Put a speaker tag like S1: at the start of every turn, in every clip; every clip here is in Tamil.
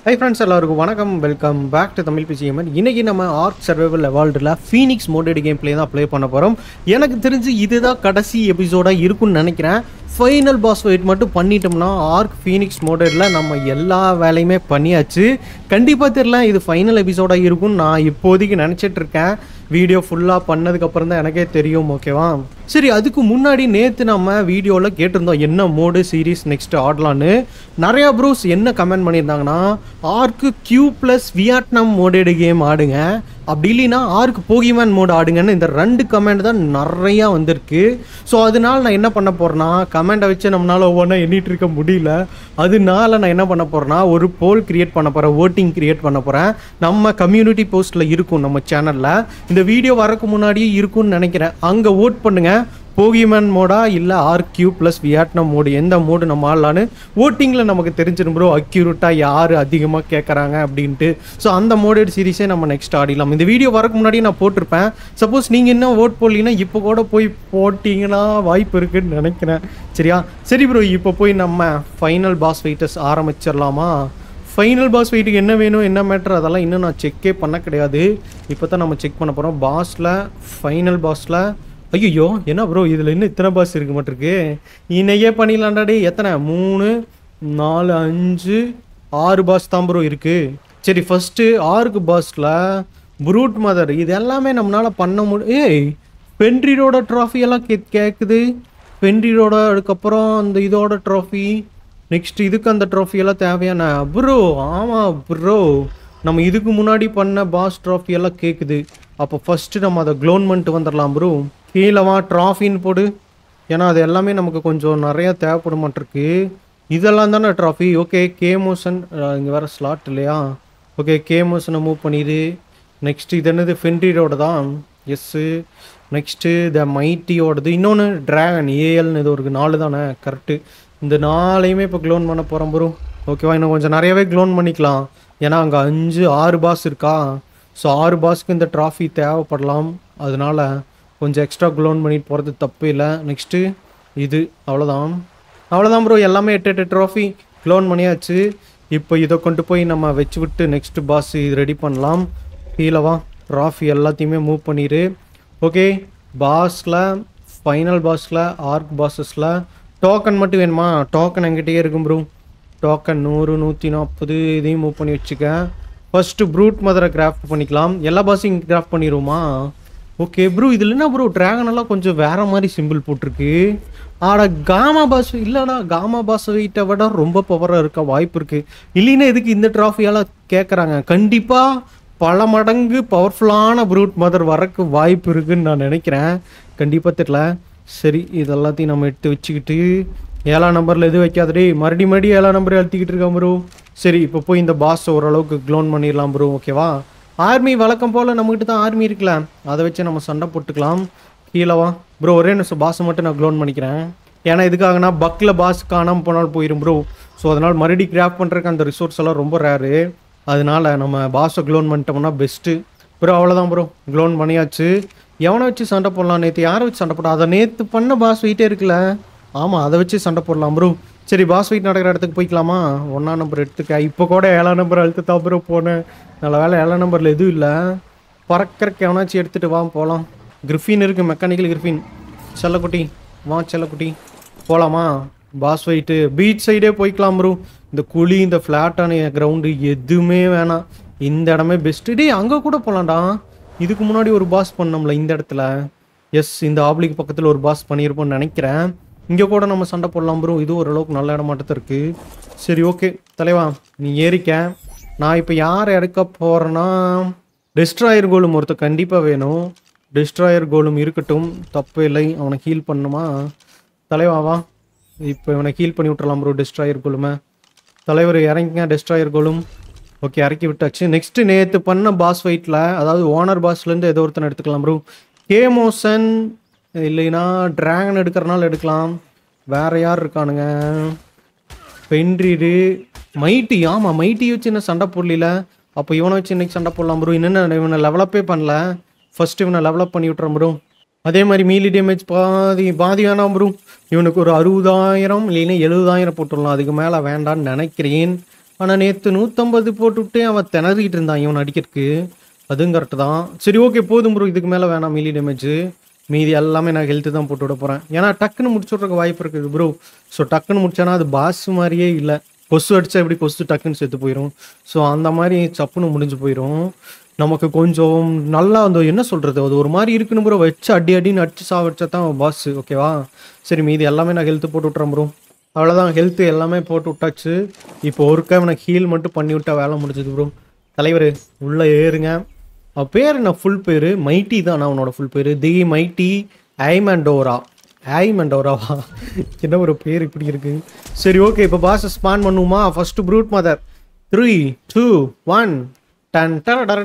S1: ஹை ஃப்ரெண்ட்ஸ் எல்லாருக்கும் வணக்கம். Welcome back to Tamil PCMN. இன்றைக்கி நம்ம ஆர்க் சர்வைவல் எவால்டில் ஃபீனிக்ஸ் மோடட் கேம் பிளே தான் ப்ளே பண்ண போகிறோம். எனக்கு தெரிஞ்சு இதுதான் கடைசி எபிசோடாக இருக்குன்னு நினைக்கிறேன். ஃபைனல் பாஸ் ஃபைட் மட்டும் பண்ணிட்டோம்னா ஆர்க் ஃபீனிக்ஸ் மோடடில் நம்ம எல்லா வேலையுமே பண்ணியாச்சு. கண்டிப்பாக தெரியல இது ஃபைனல் எபிசோடாக இருக்கும்னு நான் இப்போதைக்கு நினச்சிட்டு இருக்கேன். வீடியோ ஃபுல்லாக பண்ணதுக்கப்புறம் தான் எனக்கே தெரியும். ஓகேவா? சரி, அதுக்கு முன்னாடி நேற்று நம்ம வீடியோவில் கேட்டிருந்தோம் என்ன மோடு சீரீஸ் நெக்ஸ்ட் ஆடலான்னு. நிறையா ப்ரூஸ் என்ன கமெண்ட் பண்ணியிருந்தாங்கன்னா, ark Q plus Vietnam modded game ஆடுங்க, அப்படி இல்லைன்னா ஆர்க்கு போகிமேன் மோடு ஆடுங்கன்னு இந்த ரெண்டு கமெண்ட் தான் நிறையா வந்திருக்கு. ஸோ அதனால நான் என்ன பண்ண போகிறேன்னா, கமெண்ட்டை வச்சு நம்மளால் ஒவ்வொன்றா எண்ணிட்டு இருக்க முடியல. அதனால நான் என்ன பண்ண போகிறேன்னா, ஒரு போல் கிரியேட் பண்ண போகிறேன், ஓட்டிங் கிரியேட் பண்ண போகிறேன். நம்ம கம்யூனிட்டி போஸ்ட்டில் இருக்கும் நம்ம சேனலில். இந்த வீடியோ வரக்கு முன்னாடியே இருக்கும்னு நினைக்கிறேன். அங்கே ஓட் பண்ணுங்கள், போகிமேன் மோடா இல்லை ஆர்கியூ ப்ளஸ் வியட்நாம் மோடு எந்த மோடு நம்ம ஆடலான்னு ஓட்டிங்கில் நமக்கு தெரிஞ்சிடும் ப்ரோ, அக்யூரேட்டாக யார் அதிகமாக கேட்குறாங்க அப்படின்ட்டு. ஸோ அந்த மோடட் சீரீஸே நம்ம நெக்ஸ்ட் ஆடிடலாம். இந்த வீடியோ வரக்கு முன்னாடி நான் போட்டிருப்பேன். சப்போஸ் நீங்கள் இன்னும் ஓட் போடலீங்கன்னா இப்போ கூட போய் போட்டிங்கன்னா வாய்ப்பு இருக்குதுன்னு நினைக்கிறேன். சரியா? சரி ப்ரோ, இப்போ போய் நம்ம ஃபைனல் பாஸ் ஃபைட்டர்ஸ் ஆரம்பிச்சிடலாமா? ஃபைனல் பாஸ் ஃபைட்டுக்கு என்ன வேணும் என்ன மேட்ரு அதெல்லாம் இன்னும் நான் செக்கே பண்ண கிடையாது. இப்போ தான் நம்ம செக் பண்ண போகிறோம். பாஸில் ஃபைனல் பாஸில் ஐயோ என்ன ப்ரோ இதில் இன்னும் இத்தனை பாஸ் இருக்க மாட்டிருக்கு. இன்னைக்கே பண்ணிடலாண்டாடி. எத்தனை? 3 4 5 6 பாஸ் தான் ப்ரோ இருக்குது. சரி, ஃபஸ்ட்டு ஆர்க்கு பாஸில் ப்ரூட் மதர் இது எல்லாமே நம்மளால் பண்ண முடியும். ஏய், பென்ட்ரிரோட ட்ராஃபி எல்லாம் கேட்குது. பென்ட்ரிரோட அதுக்கப்புறம் அந்த இதோட ட்ராஃபி, நெக்ஸ்ட் இதுக்கு அந்த ட்ராஃபியெல்லாம் தேவையான ப்ரோ. ஆமாம் ப்ரோ, நம்ம இதுக்கு முன்னாடி பண்ண பாஸ் ட்ராஃபி எல்லாம் கேட்குது. அப்போ ஃபஸ்ட்டு நம்ம அதை க்ளோன் பண்ணிட்டு வந்துடலாம் ப்ரோ. கீழேவா ட்ராஃபின்னு போடு, ஏன்னா அது எல்லாமே நமக்கு கொஞ்சம் நிறையா தேவைப்பட மாட்டிருக்கு. இதெல்லாம் தானே ட்ராஃபி. ஓகே, கேமோஷன் இங்கே வேறு ஸ்லாட் இல்லையா? ஓகே, கேமோஷனை மூவ் பண்ணிடு. நெக்ஸ்ட்டு இது என்னது? ஃபென்ட்ரிரோட தான். எஸ்ஸு. நெக்ஸ்ட்டு த மைட்டியோடது. இன்னொன்று ட்ராகன் ஏஎல்னு இது ஒரு 4 தானே? கரெக்டு. இந்த 4ஐயுமே இப்போ க்ளோன் பண்ண போகிறோம் ப்ரோ. ஓகேவா? இன்னும் கொஞ்சம் நிறையவே க்ளோன் பண்ணிக்கலாம், ஏன்னா அங்கே 6 பாஸ் இருக்கா. ஸோ 6 பாஸ்க்கு இந்த ட்ராஃபி தேவைப்படலாம். அதனால் கொஞ்சம் எக்ஸ்ட்ரா க்ளோன் பண்ணிட்டு போகிறது தப்பு இல்லை. நெக்ஸ்ட்டு இது அவ்வளோதான் ப்ரோ. எல்லாமே 8 ட்ராஃபி க்ளோன் பண்ணியாச்சு. இப்போ இதை கொண்டு போய் நம்ம வச்சு விட்டு நெக்ஸ்ட்டு பாஸ் இது ரெடி பண்ணலாம். கீழவா ட்ராஃபி எல்லாத்தையுமே மூவ் பண்ணிடு. ஓகே, பாஸில் ஃபைனல் பாஸில் ஆர்க் பாஸஸில் டோக்கன் மட்டும் வேணுமா? டோக்கன் என்கிட்டயே இருக்கும் ப்ரோ. டோக்கன் 100 140 இதையும் மூவ் பண்ணி வச்சுக்க. ஃபஸ்ட்டு ப்ரூட் மதரை கிராஃப்ட் பண்ணிக்கலாம். எல்லா பாஸையும் கிராஃப்ட் பண்ணிடுவோமா? ஓகே ப்ரோ, இதில் என்ன ப்ரோ ட்ராகன் எல்லாம் கொஞ்சம் வேறு மாதிரி சிம்பிள் போட்டிருக்கு. ஆடா, காமா பாஸ் இல்லைடா, காமா பாஸ் வெயிட்டை விட ரொம்ப பவராக இருக்க வாய்ப்பு இருக்குது. இல்லைன்னா எதுக்கு இந்த ட்ராஃபியெல்லாம் கேட்குறாங்க? கண்டிப்பாக பல மடங்கு பவர்ஃபுல்லான ப்ரூட் மதர் வரக்கு வாய்ப்பு இருக்குதுன்னு நான் நினைக்கிறேன். கண்டிப்பாக தெரியல. சரி, இதெல்லாத்தையும் நம்ம எடுத்து வச்சுக்கிட்டு 7ஆம் நம்பரில் எது வைக்காதே, மறுபடியும் 7ஆம் நம்பரை அழுத்திக்கிட்டு இருக்கான் ப்ரோ. சரி, இப்போ போய் இந்த பாஸ் ஓரளவுக்கு க்ளோன் பண்ணிடலாம் ப்ரோ. ஓகேவா? ஆர்மி வழக்கம் போல் நம்மகிட்ட தான் ஆர்மி இருக்குல்ல, அதை வச்சு நம்ம சண்டை போட்டுக்கலாம். கீழவா ப்ரோ, ஒரே நிமிஷம் பாஸை மட்டும் நான் க்ளோன் பண்ணிக்கிறேன். ஏன்னா இதுக்காகனா பக்கில் பாஸ் காணாமல் போனாலும் போயிடும் ப்ரோ. ஸோ அதனால் மறுபடியும் கிராஃப்ட் பண்ணுறதுக்கு அந்த ரிசோர்ஸ் எல்லாம் ரொம்ப ரேரு. அதனால் நம்ம பாஸை க்ளோன் பண்ணிட்டோம்னா பெஸ்ட்டு ப்ரோ. அவ்வளோதான் ப்ரோ, க்ளோன் பண்ணியாச்சு. எவனை வச்சு சண்டை போடலாம்? நேற்று யாரை வச்சு சண்டை போட? அதை நேற்று பண்ண பாஸ் வெயிட்டே இருக்குல்ல. ஆமாம், அதை வச்சு சண்டை போடலாம் ப்ரோ. சரி, பாஸ் வெயிட் நடக்கிற இடத்துக்கு போய்க்கலாமா? 1ஆம் நம்பர் எடுத்துக்க. இப்போ கூட 7ஆம் நம்பர் அழுத்து தான் ப்ரோ போனேன். நல்ல வேலை 7ஆம் நம்பரில் எதுவும் இல்லை. பறக்கிறக்கு எவனாச்சும் எடுத்துகிட்டு வா போகலாம். கிரிஃபின் இருக்குது, மெக்கானிக்கல் கிரிஃபின். செல்லக்குட்டி வா, செல்லக்குட்டி போகலாமா? பாஸ் வெயிட்டு பீச் சைடே போய்க்கலாம் ப்ரோ. இந்த குழி, இந்த ஃப்ளாட்டான கிரவுண்டு எதுவுமே வேணாம். இந்த இடமே பெஸ்ட்டு. டே, அங்கே கூட போகலாம்டா. இதுக்கு முன்னாடி ஒரு பாஸ் பண்ணோம்ல இந்த இடத்துல. எஸ், இந்த ஆப்ளிக் பக்கத்தில் ஒரு பாஸ் பண்ணியிருப்போம்னு நினைக்கிறேன். இங்கே கூட நம்ம சண்டை போடலாம் ப்ரோ. இது ஓரளவுக்கு நல்ல இடமாட்டத்தான் இருக்குது. சரி, ஓகே தலைவா, நீ ஏறிக்க. நான் இப்போ யார் எடுக்க போகிறேன்னா, டெஸ்ட்ராயர் கோலும் ஒருத்தர் கண்டிப்பாக வேணும். டெஸ்ட்ராயர் கோலும் இருக்கட்டும், தப்பு இல்லை. அவனை ஹீல் பண்ணணுமா? தலைவாவா, இப்போ இவனை ஹீல் பண்ணி விட்டுறலாம் ப்ரோ. டெஸ்ட்ராயர் கோலுமே தலைவர் இறங்கிங்க. டெஸ்ட்ராயர் கோலும் ஓகே, இறக்கி விட்டாச்சு. நெக்ஸ்ட்டு நேற்று பண்ண பாஸ் ஃபைட்டில், அதாவது ஓனர் பாஸ்லேருந்து ஏதோ ஒருத்தனை எடுத்துக்கலாம் ப்ரோ. கேமோஷன் இல்லைன்னா ட்ராகன் எடுக்கிறனால எடுக்கலாம். வேறு யார் இருக்கானுங்க? பென்ட்ரிடு, மைட்டி. ஆமாம், மைட்டி வச்சு என்ன சண்டை போடல. அப்போ இவனை வச்சு இன்றைக்கி சண்டை போடலாம் ப்ரோ. இன்னும் இவனை லெவலப்பே பண்ணல. ஃபஸ்ட்டு இவனை லெவலப் பண்ணி விட்றேன் ப்ரோ. அதே மாதிரி மீலி டேமேஜ் பாதி வேணாம் ப்ரோ. இவனுக்கு ஒரு 60,000 இல்லைன்னா 70,000 போட்டுடலாம். அதுக்கு மேலே வேண்டான்னு நினைக்கிறேன். ஆனால் நேற்று 150 போட்டுவிட்டு அவன் திணறிக்கிட்டு இருந்தான் இவன் அடிக்கிறதுக்கு. அதுவும் கரெக்டு தான். சரி ஓகே போதும் ப்ரோ, இதுக்கு மேலே வேணாம் மீலி டேமேஜ். மீதி எல்லாமே நான் ஹெல்த்து தான் போட்டு விட போகிறேன். ஏன்னா டக்குன்னு முடிச்சு விட்றதுக்கு வாய்ப்பு இருக்குது ப்ரோ. ஸோ டக்குன்னு முடிச்சானா அது பாஸ் மாதிரியே இல்லை. கொசு அடித்தா எப்படி கொசு டக்குன்னு செத்து போயிடும். ஸோ அந்த மாதிரி சப்புன்னு முடிஞ்சு போயிடும். நமக்கு கொஞ்சம் நல்லா அந்த என்ன சொல்கிறது, அது ஒரு மாதிரி இருக்குன்னு ப்ரோ. வச்சு அடின்னு அடிச்சு சாவடிச்சா தான் பாஸ். ஓகேவா? சரி மீதி எல்லாமே நான் ஹெல்த்து போட்டு விட்றேன் ப்ரோ. அவ்வளோதான், ஹெல்த்து எல்லாமே போட்டு விட்டாச்சு. இப்போ ஒருக்கா எனக்கு ஹீல் மட்டும் பண்ணி விட்டா வேலை முடிஞ்சது ப்ரோ. தலைவர் உள்ளே ஏறுங்க. அவன் பேர் என்ன ஃபுல் பேர்? மைட்டி தான் அவனோட ஃபுல் பேர். தி மைட்டி ஐமண்டோராவா? என்ன ஒரு பேர் இப்படி இருக்கு. சரி ஓகே, இப்போ பாஸை ஸ்பான் பண்ணுவோமா? First brood mother. 3 2 1 டன்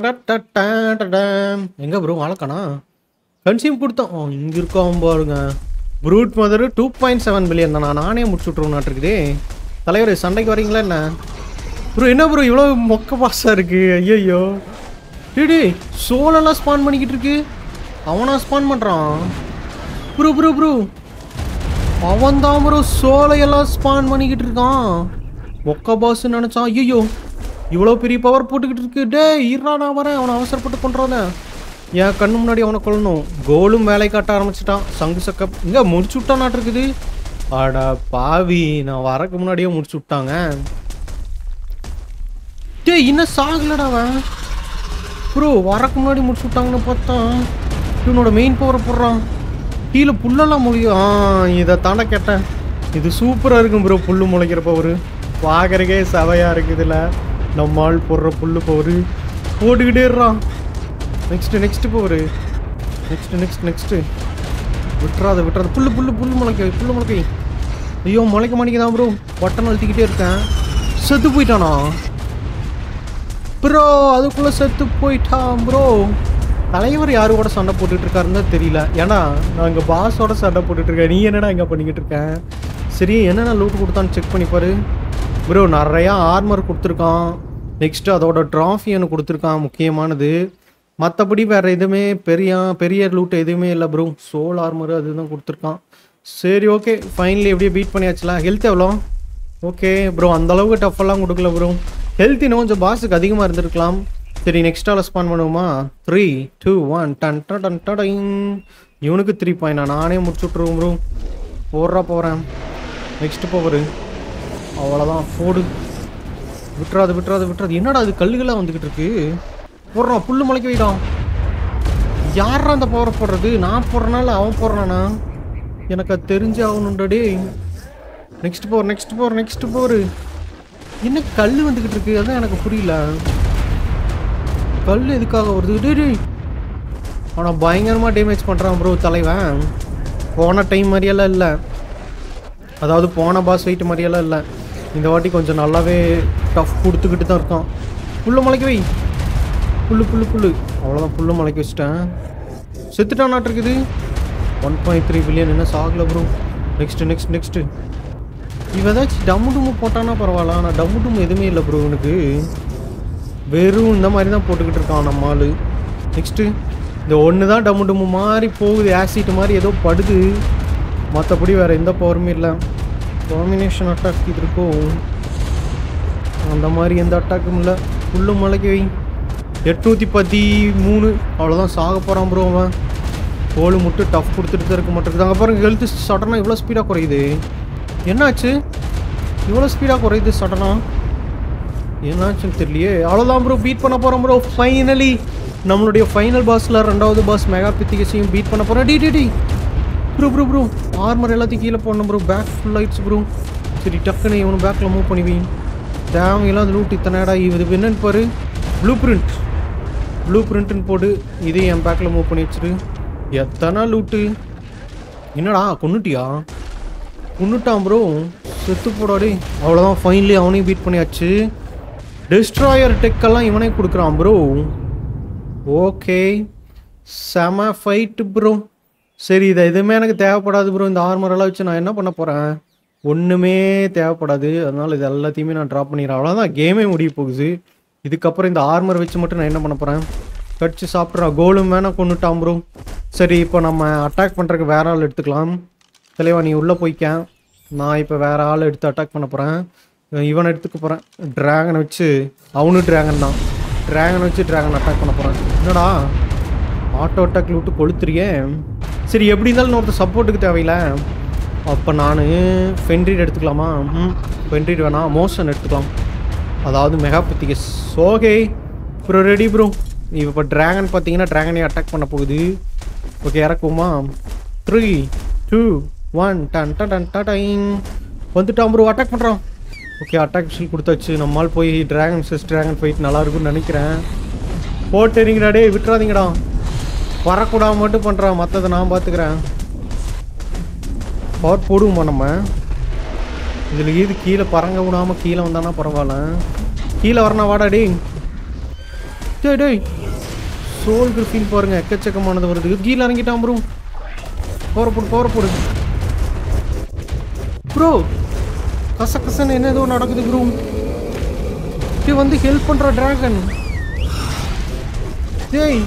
S1: எங்க ப்ரோ வளர்க்கணா கன்சியூம் கொடுத்தோம். இங்கே இருக்கோம் பாருங்க. ப்ரூட் மதர் 2.7 பில்லியன் தானா? நானே முடிச்சு விட்ருவோம் இருக்குதே. தலைவர் சண்டைக்கு வரீங்களா என்ன ப்ரோ? என்ன ப்ரோ இவ்வளோ மொக்க பாஸாக இருக்கு? ஐயோ டிடி சோலெல்லாம் ஸ்பான் பண்ணிக்கிட்டு இருக்கு. அவனா ஸ்பான் பண்ணுறான் ப்ரோ. ப்ரோ ப்ரோ அவன் தான் ப்ரோ சோலையெல்லாம் ஸ்பான் பண்ணிக்கிட்டு இருக்கான். மொக்க பாஸ்ன்னு நினச்சான். ஐயோ இவ்வளோ பெரிய பவர் போட்டுக்கிட்டு இருக்கு. டே இருறா நான் வரேன். அவனை அவசரப்பட்டு பண்ணுறானே. என் கண்ணு முன்னாடி அவனை கொல்லணும். கோலும் வேலை காட்ட ஆரம்பிச்சிட்டான். சங்கு சக்க இங்கே முடிச்சு விட்டானாட்டு இருக்குது. ஆடா பாவி, நான் வரக்கு முன்னாடியே முடிச்சு விட்டாங்க. டே இன்னும் சாகலடாவன் ப்ரோ. வரக்கு முன்னாடி முடிச்சு விட்டாங்கன்னு பார்த்தா இவனோட மெயின் பவரை போடுறான். கீழே புல்லெல்லாம் முளைக்கும். இதை தாண்ட கேட்டேன். இது சூப்பராக இருக்கும் ப்ரோ. புல்லு முளைக்கிற பவர் பார்க்குறக்கே சவையாக இருக்குதுல்ல. நம்ம ஆள் போடுற புல்லு பவர் போட்டுக்கிட்டே இருறான். Next power. நெக்ஸ்ட்டு விட்டுறாத புல்லு முளைக்கை. ஐயோ முளைக்க மாட்டேங்குதான் ப்ரோ. பட்டன் அழுத்திக்கிட்டே இருக்கேன். செத்து போயிட்டானா ப்ரோ? அதுக்குள்ளே செத்து போயிட்டான் ப்ரோ. தலைவர் யாரு கூட சண்டை போட்டுட்டு இருக்காருன்னு தெரியல. ஏன்னா நான் இங்கே பாஸோட சண்டை போட்டுட்ருக்கேன். நீ என்னடா இங்கே பண்ணிக்கிட்டு இருக்கேன்? சரி என்னென்ன லூட் கொடுத்தான்னு செக் பண்ணிப்பாரு ப்ரோ. நிறையா ஆர்மர் கொடுத்துருக்கான். நெக்ஸ்ட்டு அதோட ட்ராஃபி எனக்கு கொடுத்துருக்கான் முக்கியமானது. மற்றபடி வேறு எதுவுமே பெரிய லூட் எதுவுமே இல்லை ப்ரோ. சோல் ஆர்மர் அதுதான் கொடுத்துருக்கான். சரி ஓகே ஃபைனலி எப்படியே பீட் பண்ணியாச்சுலாம். ஹெல்த் எவ்வளோ? ஓகே ப்ரோ அந்தளவுக்கு டஃப்பெல்லாம் கொடுக்கல ப்ரோ. ஹெல்த் இன்னும் கொஞ்சம் பாஸுக்கு அதிகமாக இருந்திருக்கலாம். சரி நெக்ஸ்ட்டால் ஸ்பான் பண்ணுவோமா? 3 2 1 டன். இவனுக்கு 3 பாயிண்ட். நானே முடிச்சு விட்ருவோம் ப்ரோ. போகிறேன். Next power. அவ்வளோதான் போடு. விட்டுறாது. என்னடா அது கல்லுகளாக வந்துக்கிட்டு இருக்கு. போடுறான் புல்லு முளைக்க வைடான். யாரா அந்த பவரை போடுறது? நான் போடுறனால அவன் போடுறானா? எனக்கு அது தெரிஞ்சு ஆகணுன்றடே. Next power. என்ன கல் வந்துக்கிட்டு இருக்கு? அதான் எனக்கு புரியல. கல் எதுக்காக வருது? டே ஆனால் பயங்கரமாக டேமேஜ் பண்ணுறான் ப்ரோ தலைவன். போன டைம் மாதிரியெல்லாம் இல்லை. அதாவது போன பாஸ் ஃபைட் மாதிரியெல்லாம் இல்லை. இந்த வாட்டி கொஞ்சம் நல்லாவே டஃப் கொடுத்துக்கிட்டு தான் இருக்கான். புல்லு முளைக்க வை. புல்லு அவ்வளோதான். புல்லு முளைக்க வச்சுட்டேன். செத்துட்டானாட்டு இருக்குது. 1.3 பில்லியன் என்ன சாகல ப்ரோ. நெக்ஸ்ட்டு இவன் ஏதாச்சும் டம்மு போட்டானா பரவாயில்ல. ஆனால் டம்மு எதுவுமே இல்லை ப்ரோ. எனக்கு வெறும் இந்த மாதிரி தான் போட்டுக்கிட்டு இருக்கான் நம்ம ஆள். நெக்ஸ்ட்டு இந்த ஒன்று தான் டம்மு மாதிரி போகுது. ஆசிட் மாதிரி ஏதோ படுது. மற்றபடி வேறு எந்த பவருமே இல்லை. டாமினேஷன் அட்டாக் இது இருக்கும். அந்த மாதிரி எந்த அட்டாக்கும் இல்லை. புல்லு மலைக்கு வை. 813 அவ்வளோதான். சாக போகிறான் ப்ரோ அவன். கோலு முட்டு டஃப் கொடுத்துட்டு தான் இருக்க மாட்டேங்குது. அங்கே பாருங்க ஹெல்த்து சடனாக இவ்வளோ ஸ்பீடாக குறையுது. என்னாச்சு இவ்வளோ ஸ்பீடாக குறையுது சடனாக? என்னாச்சுன்னு தெரியலையே. அவ்வளோதான் ப்ரோ பீட் பண்ண போகிறோம் ப்ரோ. ஃபைனலி நம்மளுடைய ஃபைனல் பாஸில் 2வது பாஸ் மெகா பித்திகேஸையும் பீட் பண்ண போகிறோம். டி ப்ரோ ஆர்மர் எல்லாத்தையும் கீழே போடணும் ப்ரோ. பேக் ஃபுல் ஆயிடுச்சு ப்ரோ. சரி டக்குன்னு இவனு பேக்கில் மூவ் பண்ணுவீங்க. தேவையெல்லாம் லூட் இத்தனை இடம். இது என்னன்னு பாரு. ப்ளூ பிரிண்ட்டுன்னு போடு. இதே என் பேக்கில் மூவ் பண்ணி வச்சுரு. எத்தனை லூட்டு. என்னடா கொன்னுட்டான் ப்ரோ. செத்து போடாடி. அவ்வளோதான் ஃபைனலி அவனையும் பீட் பண்ணியாச்சு. டெஸ்ட்ராயர் டெக்கெல்லாம் இவனே கொடுக்குறான் ப்ரோ. ஓகே செம ஃபைட்டு ப்ரோ. சரி இதை எதுவுமே எனக்கு தேவைப்படாது ப்ரோ. இந்த ஆர்மரெல்லாம் வச்சு நான் என்ன பண்ண போகிறேன்? ஒன்றுமே தேவைப்படாது. அதனால் இது எல்லாத்தையுமே நான் ட்ராப் பண்ணிடுறேன். அவ்வளோதான் கேமே முடிய போகுது. இதுக்கப்புறம் இந்த ஆர்மர் வச்சு மட்டும் நான் என்ன பண்ண போகிறேன்? கடிச்சு சாப்பிட்றான். கோலும் வேணால் கொண்டுட்டான் ப்ரோ. சரி இப்போ நம்ம அட்டாக் பண்ணுறதுக்கு வேறு ஆள் எடுத்துக்கலாம். தலைவா நீ உள்ளே போய்க்க. நான் இப்போ வேறு ஆள் எடுத்து அட்டாக் பண்ண போகிறேன். இவனை எடுத்துக்க போகிறேன். ட்ராகனை வச்சு அவனும் ட்ராகன் தான். ட்ராகனை வச்சு ட்ராகன் அட்டாக் பண்ண போகிறேன். என்னடா ஆட்டோ அட்டாக்ல விட்டு கொளுத்துறியே. சரி எப்படி இருந்தாலும் ஒருத்தர் சப்போர்ட்டுக்கு தேவையில்ல. அப்போ நான் ஃபென்ட்ரிட் எடுத்துக்கலாமா? ஃபென்ட்ரிட் வேணாம், மோஷன் எடுத்துக்கலாம். அதாவது Megapithecus. Okay bro, ready bro. இப்போ ட்ராகன் பார்த்தீங்கன்னா ட்ராகனே அட்டாக் பண்ண போகுது. ஓகே இறக்குமா? 3 2 1 டன் டன் டைம் வந்துட்டான் ப்ரோ. அட்டாக் பண்ணுறான். ஓகே அட்டாக் மிஷின் கொடுத்தாச்சு. நம்மால் போய் ட்ராகன் ட்ராகன் ஃபைட் நல்லா இருக்கும்னு நினைக்கிறேன். போட்டுறீங்கடா டே, விட்டுறாதீங்கடா. வரக்கூடாது மட்டும் பண்ணுறான், மற்றதை நான் பார்த்துக்கிறேன். பவர் போடுவோமா நம்ம இதில்? இது கீழே பறங்க விடாமல் கீழே வந்தானா பரவாயில்ல. கீழே வரணும் வாடா டே. டேய் டேய் சோல் கிரிஃபின் பாருங்க, எக்கச்சக்கமானது வருது. கீழே இறங்கிட்டான் ப்ரோ. பவர் போடு ப்ரோ. கசன்னு என்ன ஏதோ நடக்குது ப்ரோ. டே வந்து ஹெல்ப் பண்ணுற ட்ராகன். டேய்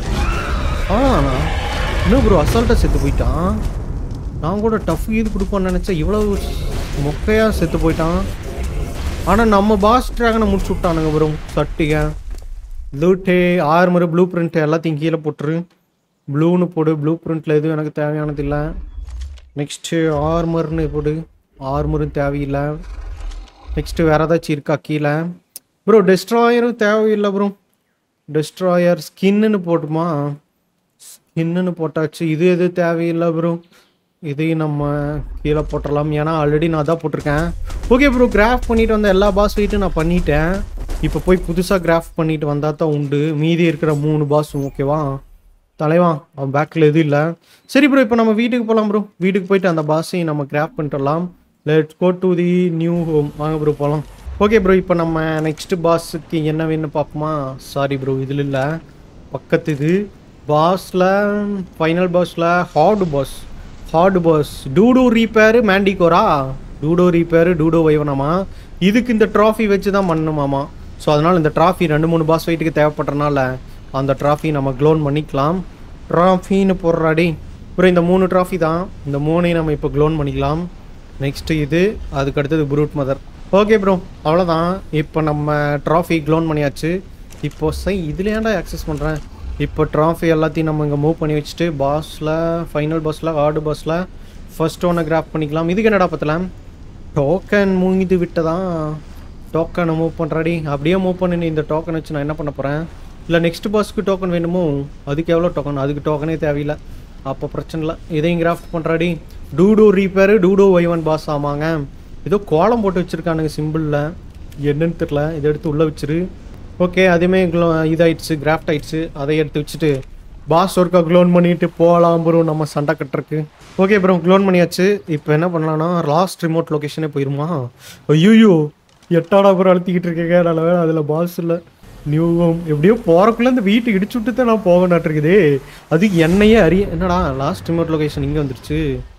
S1: இன்னும் ப்ரோ அசால்ட்டாக செத்து போயிட்டான். நான் கூட டஃப் இது கொடுப்பான்னு நினச்சேன், இவ்வளோ மொக்கையாக செத்து போயிட்டான். ஆனால் நம்ம பாஸ் ட்ராகனை முடிச்சு விட்டானுங்க ப்ரோ. சட்டிக லூட்டே ஆர்மரு ப்ளூ பிரிண்ட் எல்லாத்தையும் கீழே போட்டுரு. ப்ளூன்னு போடு. ப்ளூ பிரிண்டில் எதுவும் எனக்கு தேவையானது இல்லை. நெக்ஸ்ட்டு ஆர்மர்னு போடு. ஆர்மரும் தேவையில்லை. நெக்ஸ்ட்டு வேறு ஏதாச்சும் இருக்கா கீழே ப்ரோ? டெஸ்ட்ராயரும் தேவையில்லை ப்ரோ. டெஸ்ட்ராயர் ஸ்கின்னு போட்டுமா? ஸ்கின்னு போட்டாச்சு. இது எது தேவையில்லை ப்ரோ. இதையும் நம்ம கீழே போட்டுடலாம், ஏன்னா ஆல்ரெடி நான் தான் போட்டிருக்கேன். ஓகே ப்ரோ, கிராஃப்ட் பண்ணிட்டு வந்த எல்லா பாஸ் வெயிட்டும் நான் பண்ணிட்டேன். இப்போ போய் புதுசாக கிராஃப்ட் பண்ணிட்டு வந்தால் தான் உண்டு மீதி இருக்கிற 3 பாஸும். ஓகேவா தலைவா? அவன் பேக்கில் எதுவும் இல்லை. சரி ப்ரோ, இப்போ நம்ம வீட்டுக்கு போகலாம் ப்ரோ. வீட்டுக்கு போயிட்டு அந்த பாஸையும் நம்ம கிராஃப்ட் பண்ணிட்டு வரலாம். Let's go to the new home. வாங்க ப்ரோ போகலாம். ஓகே ப்ரோ, இப்போ நம்ம நெக்ஸ்ட் பாஸுக்கு என்ன வேணும்னு பார்ப்போமா? சாரி ப்ரோ, இதில் இல்லை, பக்கத்து இது பாஸில் ஃபைனல் பாஸில் ஹார்டு பாஸ் டூடோ ரீப்பேரு மேண்டிகோரா? டூடோ ரீப்பேரு டூடோ வைவனமா? இதுக்கு இந்த ட்ராஃபி வச்சு தான் பண்ணணுமாமா. ஸோ அதனால் இந்த ட்ராஃபி 2-3 பாஸ் வெயிட்டுக்கு தேவைப்படுறனால அந்த ட்ராஃபி நம்ம க்ளோன் பண்ணிக்கலாம். ட்ராஃபின்னு போடுறாடி அப்புறம் இந்த 3 ட்ராஃபி தான். இந்த 3ஐயும் நம்ம இப்போ க்ளோன் பண்ணிக்கலாம். நெக்ஸ்ட்டு இது, அதுக்கு அடுத்தது ப்ரூட் மதர். ஓகே ப்ரோ, அவ்வளோதான். இப்போ நம்ம ட்ராஃபி க்ளோன் பண்ணியாச்சு. இப்போது இதில் ஏன்டா ஆக்சஸ் பண்ணுறேன்? இப்போ ட்ராஃபி எல்லாத்தையும் நம்ம இங்கே மூவ் பண்ணி வச்சுட்டு பாஸில் ஃபைனல் பாஸில் ஹார்டு பாஸில் ஃபர்ஸ்ட் ஒன்று கிராஃப்ட் பண்ணிக்கலாம். இதுக்கு என்னடா பற்றலாம்? டோக்கன் மூங்கிது விட்டதான். டோக்கனை மூவ் பண்ணுறாடி. அப்படியே மூவ் பண்ணி இந்த டோக்கன் வச்சு நான் என்ன பண்ண போகிறேன்? இல்லை நெக்ஸ்ட் பாஸ்க்கு டோக்கன் வேணுமோ? அதுக்கு எவ்வளோ டோக்கன்? அதுக்கு டோக்கனே தேவையில்லை. அப்போ பிரச்சனை இல்லை. இதையும் கிராஃப்ட் பண்ணுறாடி. டூடோ ரீப்பேரு டூடோ வைவன் பாஸ். ஆமாங்க, ஏதோ கோலம் போட்டு வச்சுருக்கானுங்க சிம்பிளில், என்னன்னு தெரில. இதை எடுத்து உள்ளே வச்சிரு. ஓகே, அதுவுமே இதாகிடுச்சு, கிராஃப்ட் ஆகிடுச்சு. அதை எடுத்து வச்சுட்டு பாஸ் ஒர்க்காக க்ளோன் பண்ணிட்டு போகலாம் ப்ரோ நம்ம சண்டை கட்டுறக்கு. ஓகே ப்ரோ, க்ளோன் பண்ணியாச்சு. இப்போ என்ன பண்ணலான்னா லாஸ்ட் ரிமோட் லொக்கேஷனே போயிருமா? ஐயோ 8ஆடா ப்ரோ அழுத்திக்கிட்டு இருக்கேங்க. நல்ல வேலை அதில் பாஸ் இல்லை. நியூ ஹோம் எப்படியோ போகிறக்குள்ளே இந்த வீட்டுக்கு இடிச்சு விட்டு தான் நான் போக நாட்டிருக்குதே. அது என்னையே என்னடா லாஸ்ட் ரிமோட் லொக்கேஷன் இங்கே வந்துருச்சு.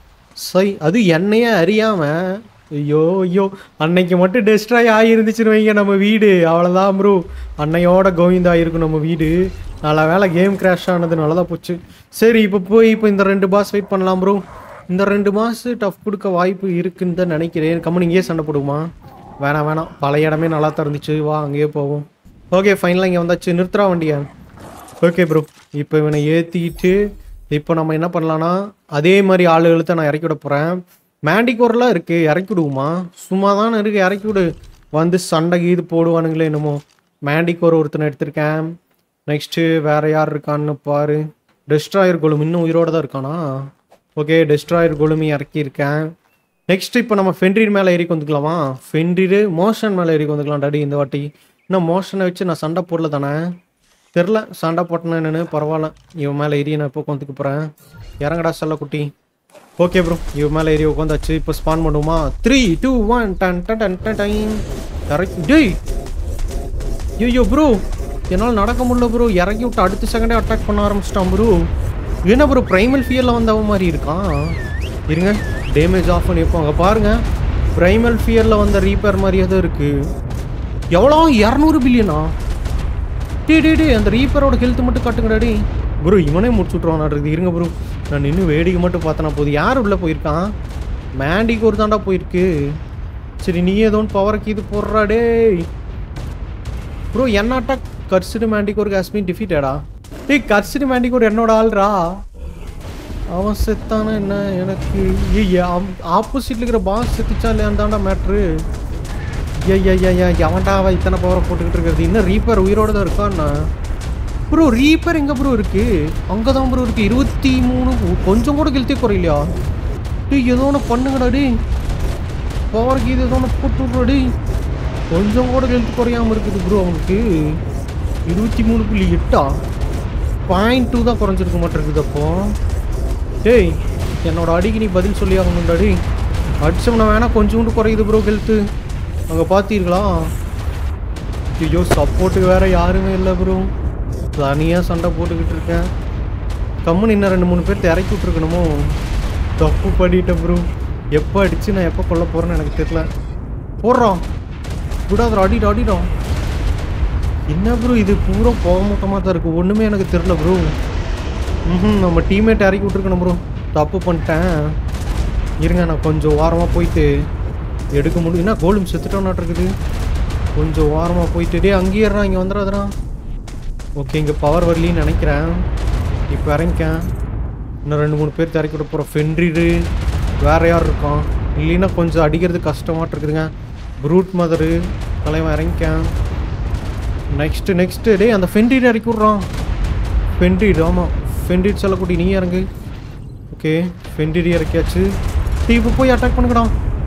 S1: அது என்னையே அறியாமல் ஐயோ அன்னைக்கு மட்டும் டெஸ்ட்ராய் ஆகிருந்துச்சுன்னு வைங்க நம்ம வீடு, அவ்வளோதான் ப்ரோ. அன்னையோட கோவிந்தா இருக்கும் நம்ம வீடு. நல்ல வேலை கேம் கிராஷ் ஆனது நல்லதாக போச்சு. சரி இப்போ இந்த 2 பாஸ் வெயிட் பண்ணலாம் ப்ரோ. இந்த 2 பாஸ் டஃப் கொடுக்க வாய்ப்பு இருக்குன்னு தான் நினைக்கிறேன். கம்மன் இங்கேயே சண்டை போடுமா? வேணாம், பழைய இடமே நல்லா தான் இருந்துச்சு. வா அங்கேயே போவோம். ஓகே ஃபைனலாக இங்கே வந்தாச்சு. நிறுத்துறா வண்டியா? ஓகே ப்ரோ, இப்போ இவனை ஏற்றிக்கிட்டு இப்போ நம்ம என்ன பண்ணலான்னா அதே மாதிரி ஆளுகளுக்கு நான் இறக்கி விட போகிறேன். மேண்டிகோர்லாம் இருக்குது, இறக்கி விடுவோமா? சும்மா தானே இருக்குது, இறக்கி விடு. வந்து சண்டை இது போடுவானுங்களே என்னமோ. மேண்டிகோர் ஒருத்தனை எடுத்திருக்கேன். நெக்ஸ்ட்டு வேறு யார் இருக்கான்னு பாரு. டெஸ்ட்ராயர் கோலும் இன்னும் உயிரோடு தான் இருக்கானா? ஓகே, டெஸ்ட்ராயர் கோலுமி இறக்கியிருக்கேன். நெக்ஸ்ட்டு இப்போ நம்ம ஃபென்ட்ரிர் மேலே ஏறி வந்துக்கலாமா? ஃபென்ட்ரிரு மோஷன் மேலே ஏறி வந்துக்கலாம் டாடி. இந்த வாட்டி இன்னும் மோஷனை வச்சு நான் சண்டை போடல தானே, தெரில. சண்டை போட்டேன்னு என்னென்னு பரவாயில்ல. இவன் மேலே ஏறி நான் இப்போ உட்காந்துக்க போகிறேன். இறங்கடா செல்ல குட்டி. ஓகே ப்ரோ, இவன் மேலே ஏறி உட்காந்தாச்சு. இப்போ ஸ்பான் பண்ணுவோமா? 3 2 1 டன் டன் டன் டன் டைம். டேய் ஐயோ ப்ரோ, என்னால் நடக்க முடியல ப்ரோ. இறக்கி விட்டு அடுத்த செகண்டே அட்டாக் பண்ண ஆரம்பிச்சிட்டான் ப்ரோ. என்ன ப்ரோ ப்ரைமல் ஃபியரில் வந்தவன் மாதிரி இருக்கான். இருங்க, டேமேஜ் ஆஃப் பண்ணி வைப்போம். அங்கே பாருங்கள், ப்ரைமல் ஃபியரில் வந்த ரீப்பேர் மாதிரியே தான் இருக்குது. எவ்வளோ 200 பில்லியனா? டே அந்த ரீப்பரோட ஹெல்த் மட்டும் காட்டுங்கடாடி ப்ரோ. இவனே முடிச்சு விட்ருவான் இருக்குது. இருங்க ப்ரோ, நான் இன்னும் வேடிக்கை மட்டும் பார்த்தனா போதும். யார் உள்ளே போயிருக்கான்? மேண்டிகோர் தாண்டா போயிருக்கு. சரி நீ ஏதோ பவருக்கு இது போடுறா டேய் ப்ரோ. என்ன attack cursed manticore has been டிஃபீட்டடா. டேய் கர்சிடு மேண்டிகோர் என்னோட ஆள்ரா. அவன் செத்தானா என்ன எனக்கு ஆப்போசிட்ல இருக்கிற பாஸ் செத்துச்சா இல்லையாண்டாண்டா மேட்ரு. எவன்டா அவன் இத்தனை பவரை போட்டுக்கிட்டு இருக்கிறது. இன்னும் ரீப்பர் உயிரோட தான் இருக்கான்னா ப்ரோ. ரீப்பர் எங்கே ப்ரோ இருக்கு? அங்கே தான் ப்ரோ இருக்கு. 23 கொஞ்சம் கூட கெழுத்தே குறையிலையா? டேய் ஏதோ ஒன்று பண்ணுங்கடா டே. பவருக்கு இது ஏதோ ஒன்று போட்டு விட்றாடி. கொஞ்சம் கூட கெழுத்து குறையாமல் இருக்குது ப்ரோ. அவனுக்கு 23.8 0.2 தான் குறைஞ்சிருக்க மாட்டேருக்குது. அப்போ டேய் என்னோட அடிக்கு நீ பதில் சொல்லி ஆகணும்டாடி. அடிச்சோம்னா வேணா கொஞ்சோண்டு குறையுது ப்ரோ கெழுத்து. அங்கே பார்த்தீர்களா? ஐயோ சப்போர்ட்டுக்கு வேற யாருமே இல்லை ப்ரோ. தனியாக சண்டை போட்டுக்கிட்டு இருக்கேன். கம்முன்னு இன்னும் 2-3 பேர் இறக்கி விட்ருக்கணுமோ. தப்பு பண்ணிட்டேன் ப்ரோ. எப்போ அடிச்சு நான் எப்போ கொல்ல போகிறேன்னு எனக்கு தெரியல. போடுறோம் விடாத அடிடும். என்ன ப்ரோ இது பூரா போக மூட்டமாக தான் இருக்குது. ஒன்றுமே எனக்கு தெரில ப்ரோ. நம்ம டீம்மேட் இறக்கி விட்ருக்கணும் ப்ரோ. தப்பு பண்ணிட்டேன். இருங்க நான் கொஞ்சம் வாரமாக போயிட்டு எடுக்க முடியும்னா கோலும் செத்துட்டோன்னாட்டு இருக்குது. கொஞ்சம் வாரமாக போயிட்டு டே அங்கேயே இங்கே வந்துடாதுடா. ஓகே இங்கே பவர் வரலின்னு நினைக்கிறேன். இப்போ இறங்கிக்கேன். இன்னும் 2-3 பேர் இறக்கி விட போகிறோம். ஃபென்ரிடு வேறு யார் இருக்கான்? இல்லைன்னா கொஞ்சம் அடிக்கிறது கஷ்டமாட்டு இருக்குதுங்க. ப்ரூட் மதரு தலைவன் இறங்கிக்கேன். நெக்ஸ்ட்டு டே அந்த ஃபென்ரிடு இறக்கி விட்றான். ஃபென்ரிடு ஆமாம் ஃபென்ரிட் செல்லக்குட்டி நீ இறங்கு. ஓகே ஃபென்ரிடு இறக்கியாச்சு. இப்போ போய் அட்டாக் பண்ணுங்கடா.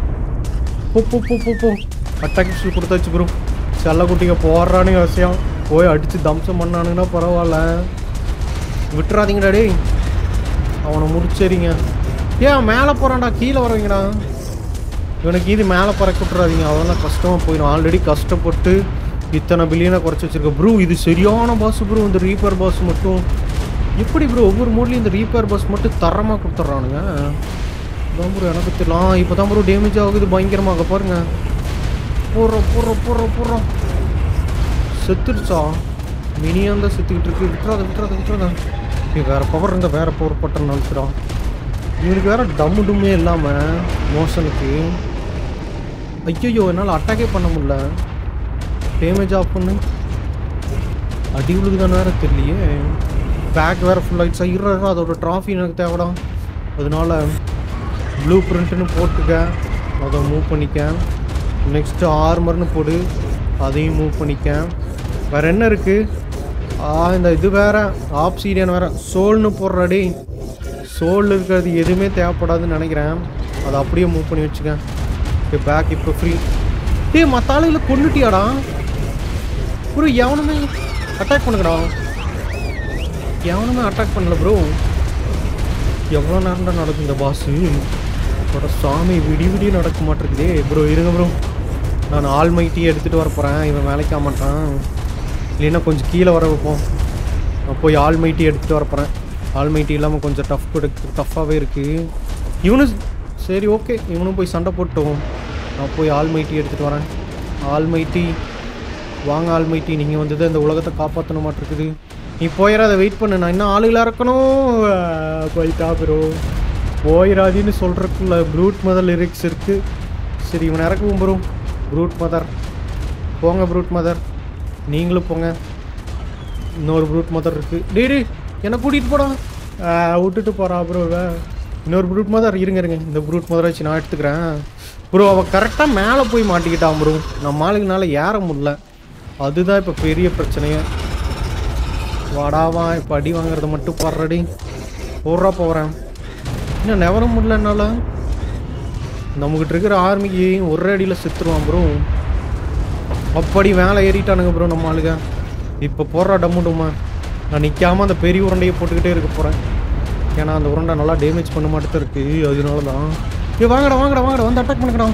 S1: போ அட்டாக் மிஷில் கொடுத்தாச்சு ப்ரோ. செல்லக்குட்டிங்க போடுறானு அவசியம் போய் அடித்து தம்சம் பண்ணானுங்கன்னா பரவாயில்ல. விட்டுறாதீங்கடா டே. அவனை முடிச்சரிங்க. ஏன் மேலே போகிறான்டா கீழே வரவங்கடா. இவனுக்கு இது மேலே பறக்க விட்டுறாதீங்க. அவெல்லாம் கஷ்டமாக போயிடும். ஆல்ரெடி கஷ்டப்பட்டு இத்தனை பில்லியனை குறைச்சி வச்சுருக்க ப்ரோ. இது சரியான பாஸ் ப்ரோ. இந்த ரீப்பர் பாஸ் மட்டும் எப்படி ப்ரோ ஒவ்வொரு மோட்லேயும் இந்த ரீப்பர் பாஸ் மட்டும் தரமாக கொடுத்துட்றானுங்க. அதான் ப்ரோ எனக்கு தெரியலாம். இப்போ தான் ப்ரோ டேமேஜ் ஆகுது பயங்கரமாக. பாருங்க போடுறோம் செத்துடுச்சா. மினியாக தான் செத்துக்கிட்டு இருக்கு. விட்டுறாத. வேறு பவர் இருந்தால் வேறு பவர் பட்டன் நினச்சிடான். இவனுக்கு வேறு டம்மே இல்லாமல் மோஷனுக்கு. ஐயோ என்னால் அட்டாக்கே பண்ண முடியல. டேமேஜ் ஆஃப் பண்ணு. அடி உழுகு தானே வேறு தெரியலையே. பேக் வேறு ஃபுல் ஆகிடுச்சா. அதோட ட்ராஃபி எனக்கு தேவைடாம். அதனால ப்ளூ பிரிண்ட்டுன்னு போட்டுக்க. அதை மூவ் பண்ணிக்க. நெக்ஸ்ட்டு ஆர்மர்னு போடு. அதையும் மூவ் பண்ணிக்க. வேறு என்ன இருக்குது? இந்த இது வேறு ஆப்சீடியன் வேறு சோல்னு போடுறாடி. சோல் இருக்கிறது எதுவுமே தேவைப்படாதுன்னு நினைக்கிறேன். அதை அப்படியே மூவ் பண்ணி வச்சுக்க. ஓகே பேக் இப்போ ஃப்ரீ. மற்ற ஆளுகளை கொண்டுட்டியாடா ப்ரோ. எவனுமே அட்டாக் பண்ணுங்கடா. எவனுமே அட்டாக் பண்ணல ப்ரோ. எவ்வளோ நேரம் தான் நடக்கும் இந்த பாஸு. சாமி விடிய நடக்க மாட்டேருக்குதே ப்ரோ. இருங்க ப்ரோ நான் ஆல்மைட்டியை எடுத்துகிட்டு வர போகிறேன். இவன் வேலைக்க மாட்டான். இல்லைன்னா கொஞ்சம் கீழே வர வைப்போம். நான் போய் ஆல்மைட்டி எடுத்துகிட்டு வர போகிறேன். ஆல்மைட்டி இல்லாமல் கொஞ்சம் டஃப்பாகவே இருக்குது இவனு. சரி ஓகே இவனும் போய் சண்டை போட்டோம். நான் போய் ஆல்மைட்டி எடுத்துகிட்டு வரேன். ஆல்மைட்டி வாங்க. ஆல்மைட்டி நீங்கள் வந்தது இந்த உலகத்தை காப்பாற்றண மாட்டிருக்குது. நீ போயிடாத வெயிட் பண்ணு. நான் இன்னும் ஆளுகளாக இருக்கணும். போயிட்டா ப்ரோ. போயிடாதின்னு சொல்கிறக்குள்ள ப்ரூட் மதர் லிரிக்ஸ் இருக்குது. சரி இவனை இறக்குவோம் ப்ரோ. ப்ரூட் மதர் போங்க. ப்ரூட் மதர் நீங்களும் போங்க. இன்னொரு ப்ரூட் மதர் இருக்குது. டேடி என்னை கூட்டிகிட்டு போடா. விட்டுட்டு போகிறா ப்ரோ. இன்னொரு ப்ரூட் மதர் இருங்க. இந்த ப்ரூட் மதரை வச்சு நான் எடுத்துக்கிறேன் ப்ரோ. அவள் கரெக்டாக மேலே போய் மாட்டிக்கிட்டான் ப்ரோ. நம்ம ஆளுக்குனால ஏற முடியல. அதுதான் இப்போ பெரிய பிரச்சனையே. வாடாவா இப்போ அடி வாங்குறத மட்டும் பாடுறடி. போகிறேன். இன்னும் நெவர முடியல என்னால். நம்மக்கிட்ட இருக்கிற ஆர்மிக்கு ஒரு அடியில் செத்துருவான் ப்ரோ. அப்படி மேலே ஏறிட்டானுங்க ப்ரோ நம்ம ஆளுங்க. இப்போ போடுறா டம்முடுமா. நான் நிற்காமல் அந்த பெரிய உருண்டையை போட்டுக்கிட்டே இருக்க போகிறேன். ஏன்னா அந்த உருண்டை நல்லா டேமேஜ் பண்ண மாட்டே இருக்குது. அதனால தான் வாங்கடா வந்து அட்டாக் பண்ணுங்கடா.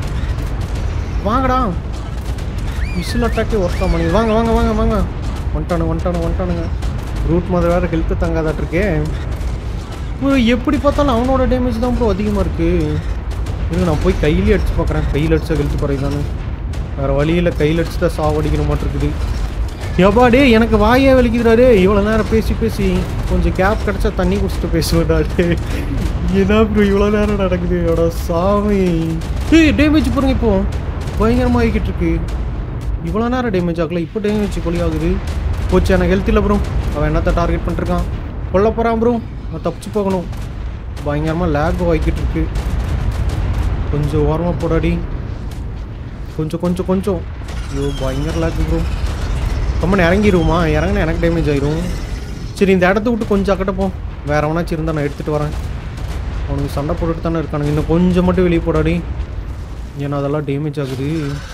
S1: வாங்கடா மிஷில் அட்டாக்கே ஒர்க் ஆக மாட்டேங்குது. வாங்க வந்துட்டானுங்க. ரூட் மாதிரி வேறு ஹெல்த்து தங்காதாட்டிருக்கே ப்ரோ. எப்படி பார்த்தாலும் அவனோட டேமேஜ் தான் ப்ரோ அதிகமாக இருக்குது. இல்லை நான் போய் கையிலே அடிச்சு பார்க்குறேன். கையில் அடித்தா ஹெல்த்து குறையுதானு. வேறு வழியில் கையில் அடிச்சு தான் சாவடிக்கணும் மாட்டிருக்குது. எப்பாடே எனக்கு வாயே வலிக்குதுடாடே. இவ்வளோ நேரம் பேசி கொஞ்சம் கேப் கிடச்சா தண்ணி குடிச்சிட்டு பேசுவேடாடே. என்ன ப்ரோ இவ்வளோ நேரம் நடக்குது. சாமி டேமேஜ் பாருங்க இப்போ பயங்கரமாக ஆகிக்கிட்டு இருக்கு. இவ்வளோ நேரம் டேமேஜ் ஆகல, இப்போ டேமேஜ் கொலி ஆகுது. போச்சு, எனக்கு ஹெல்த் இல்லை ப்ரோ. அவன் என்னத்தை டார்கெட் பண்ணிருக்கான், கொல்ல போகிறான் ப்ரோ. நான் தப்பிச்சு போகணும். பயங்கரமாக லேக் ஆகிக்கிட்டு இருக்கு. கொஞ்சம் ஓரமாக போடாடி, கொஞ்சம் கொஞ்சம் கொஞ்சம். ஐயோ பயங்கர லேக் ப்ரோ. கம்மன் இறங்கிடுவோமா? இறங்கினா எனக்கு டேமேஜ் ஆயிரும். சரி இந்த இடத்த விட்டு கொஞ்சம் அக்கட்டப்போம். வேற எவனாச்சும் இருந்தால் நான் எடுத்துகிட்டு வரேன். அவனுக்கு சண்டை போட்டுட்டு தானே இருக்கானுங்க. இன்னும் கொஞ்சம் மட்டும் வெளியே போடாடி, ஏன்னா அதெல்லாம் டேமேஜ் ஆகுது.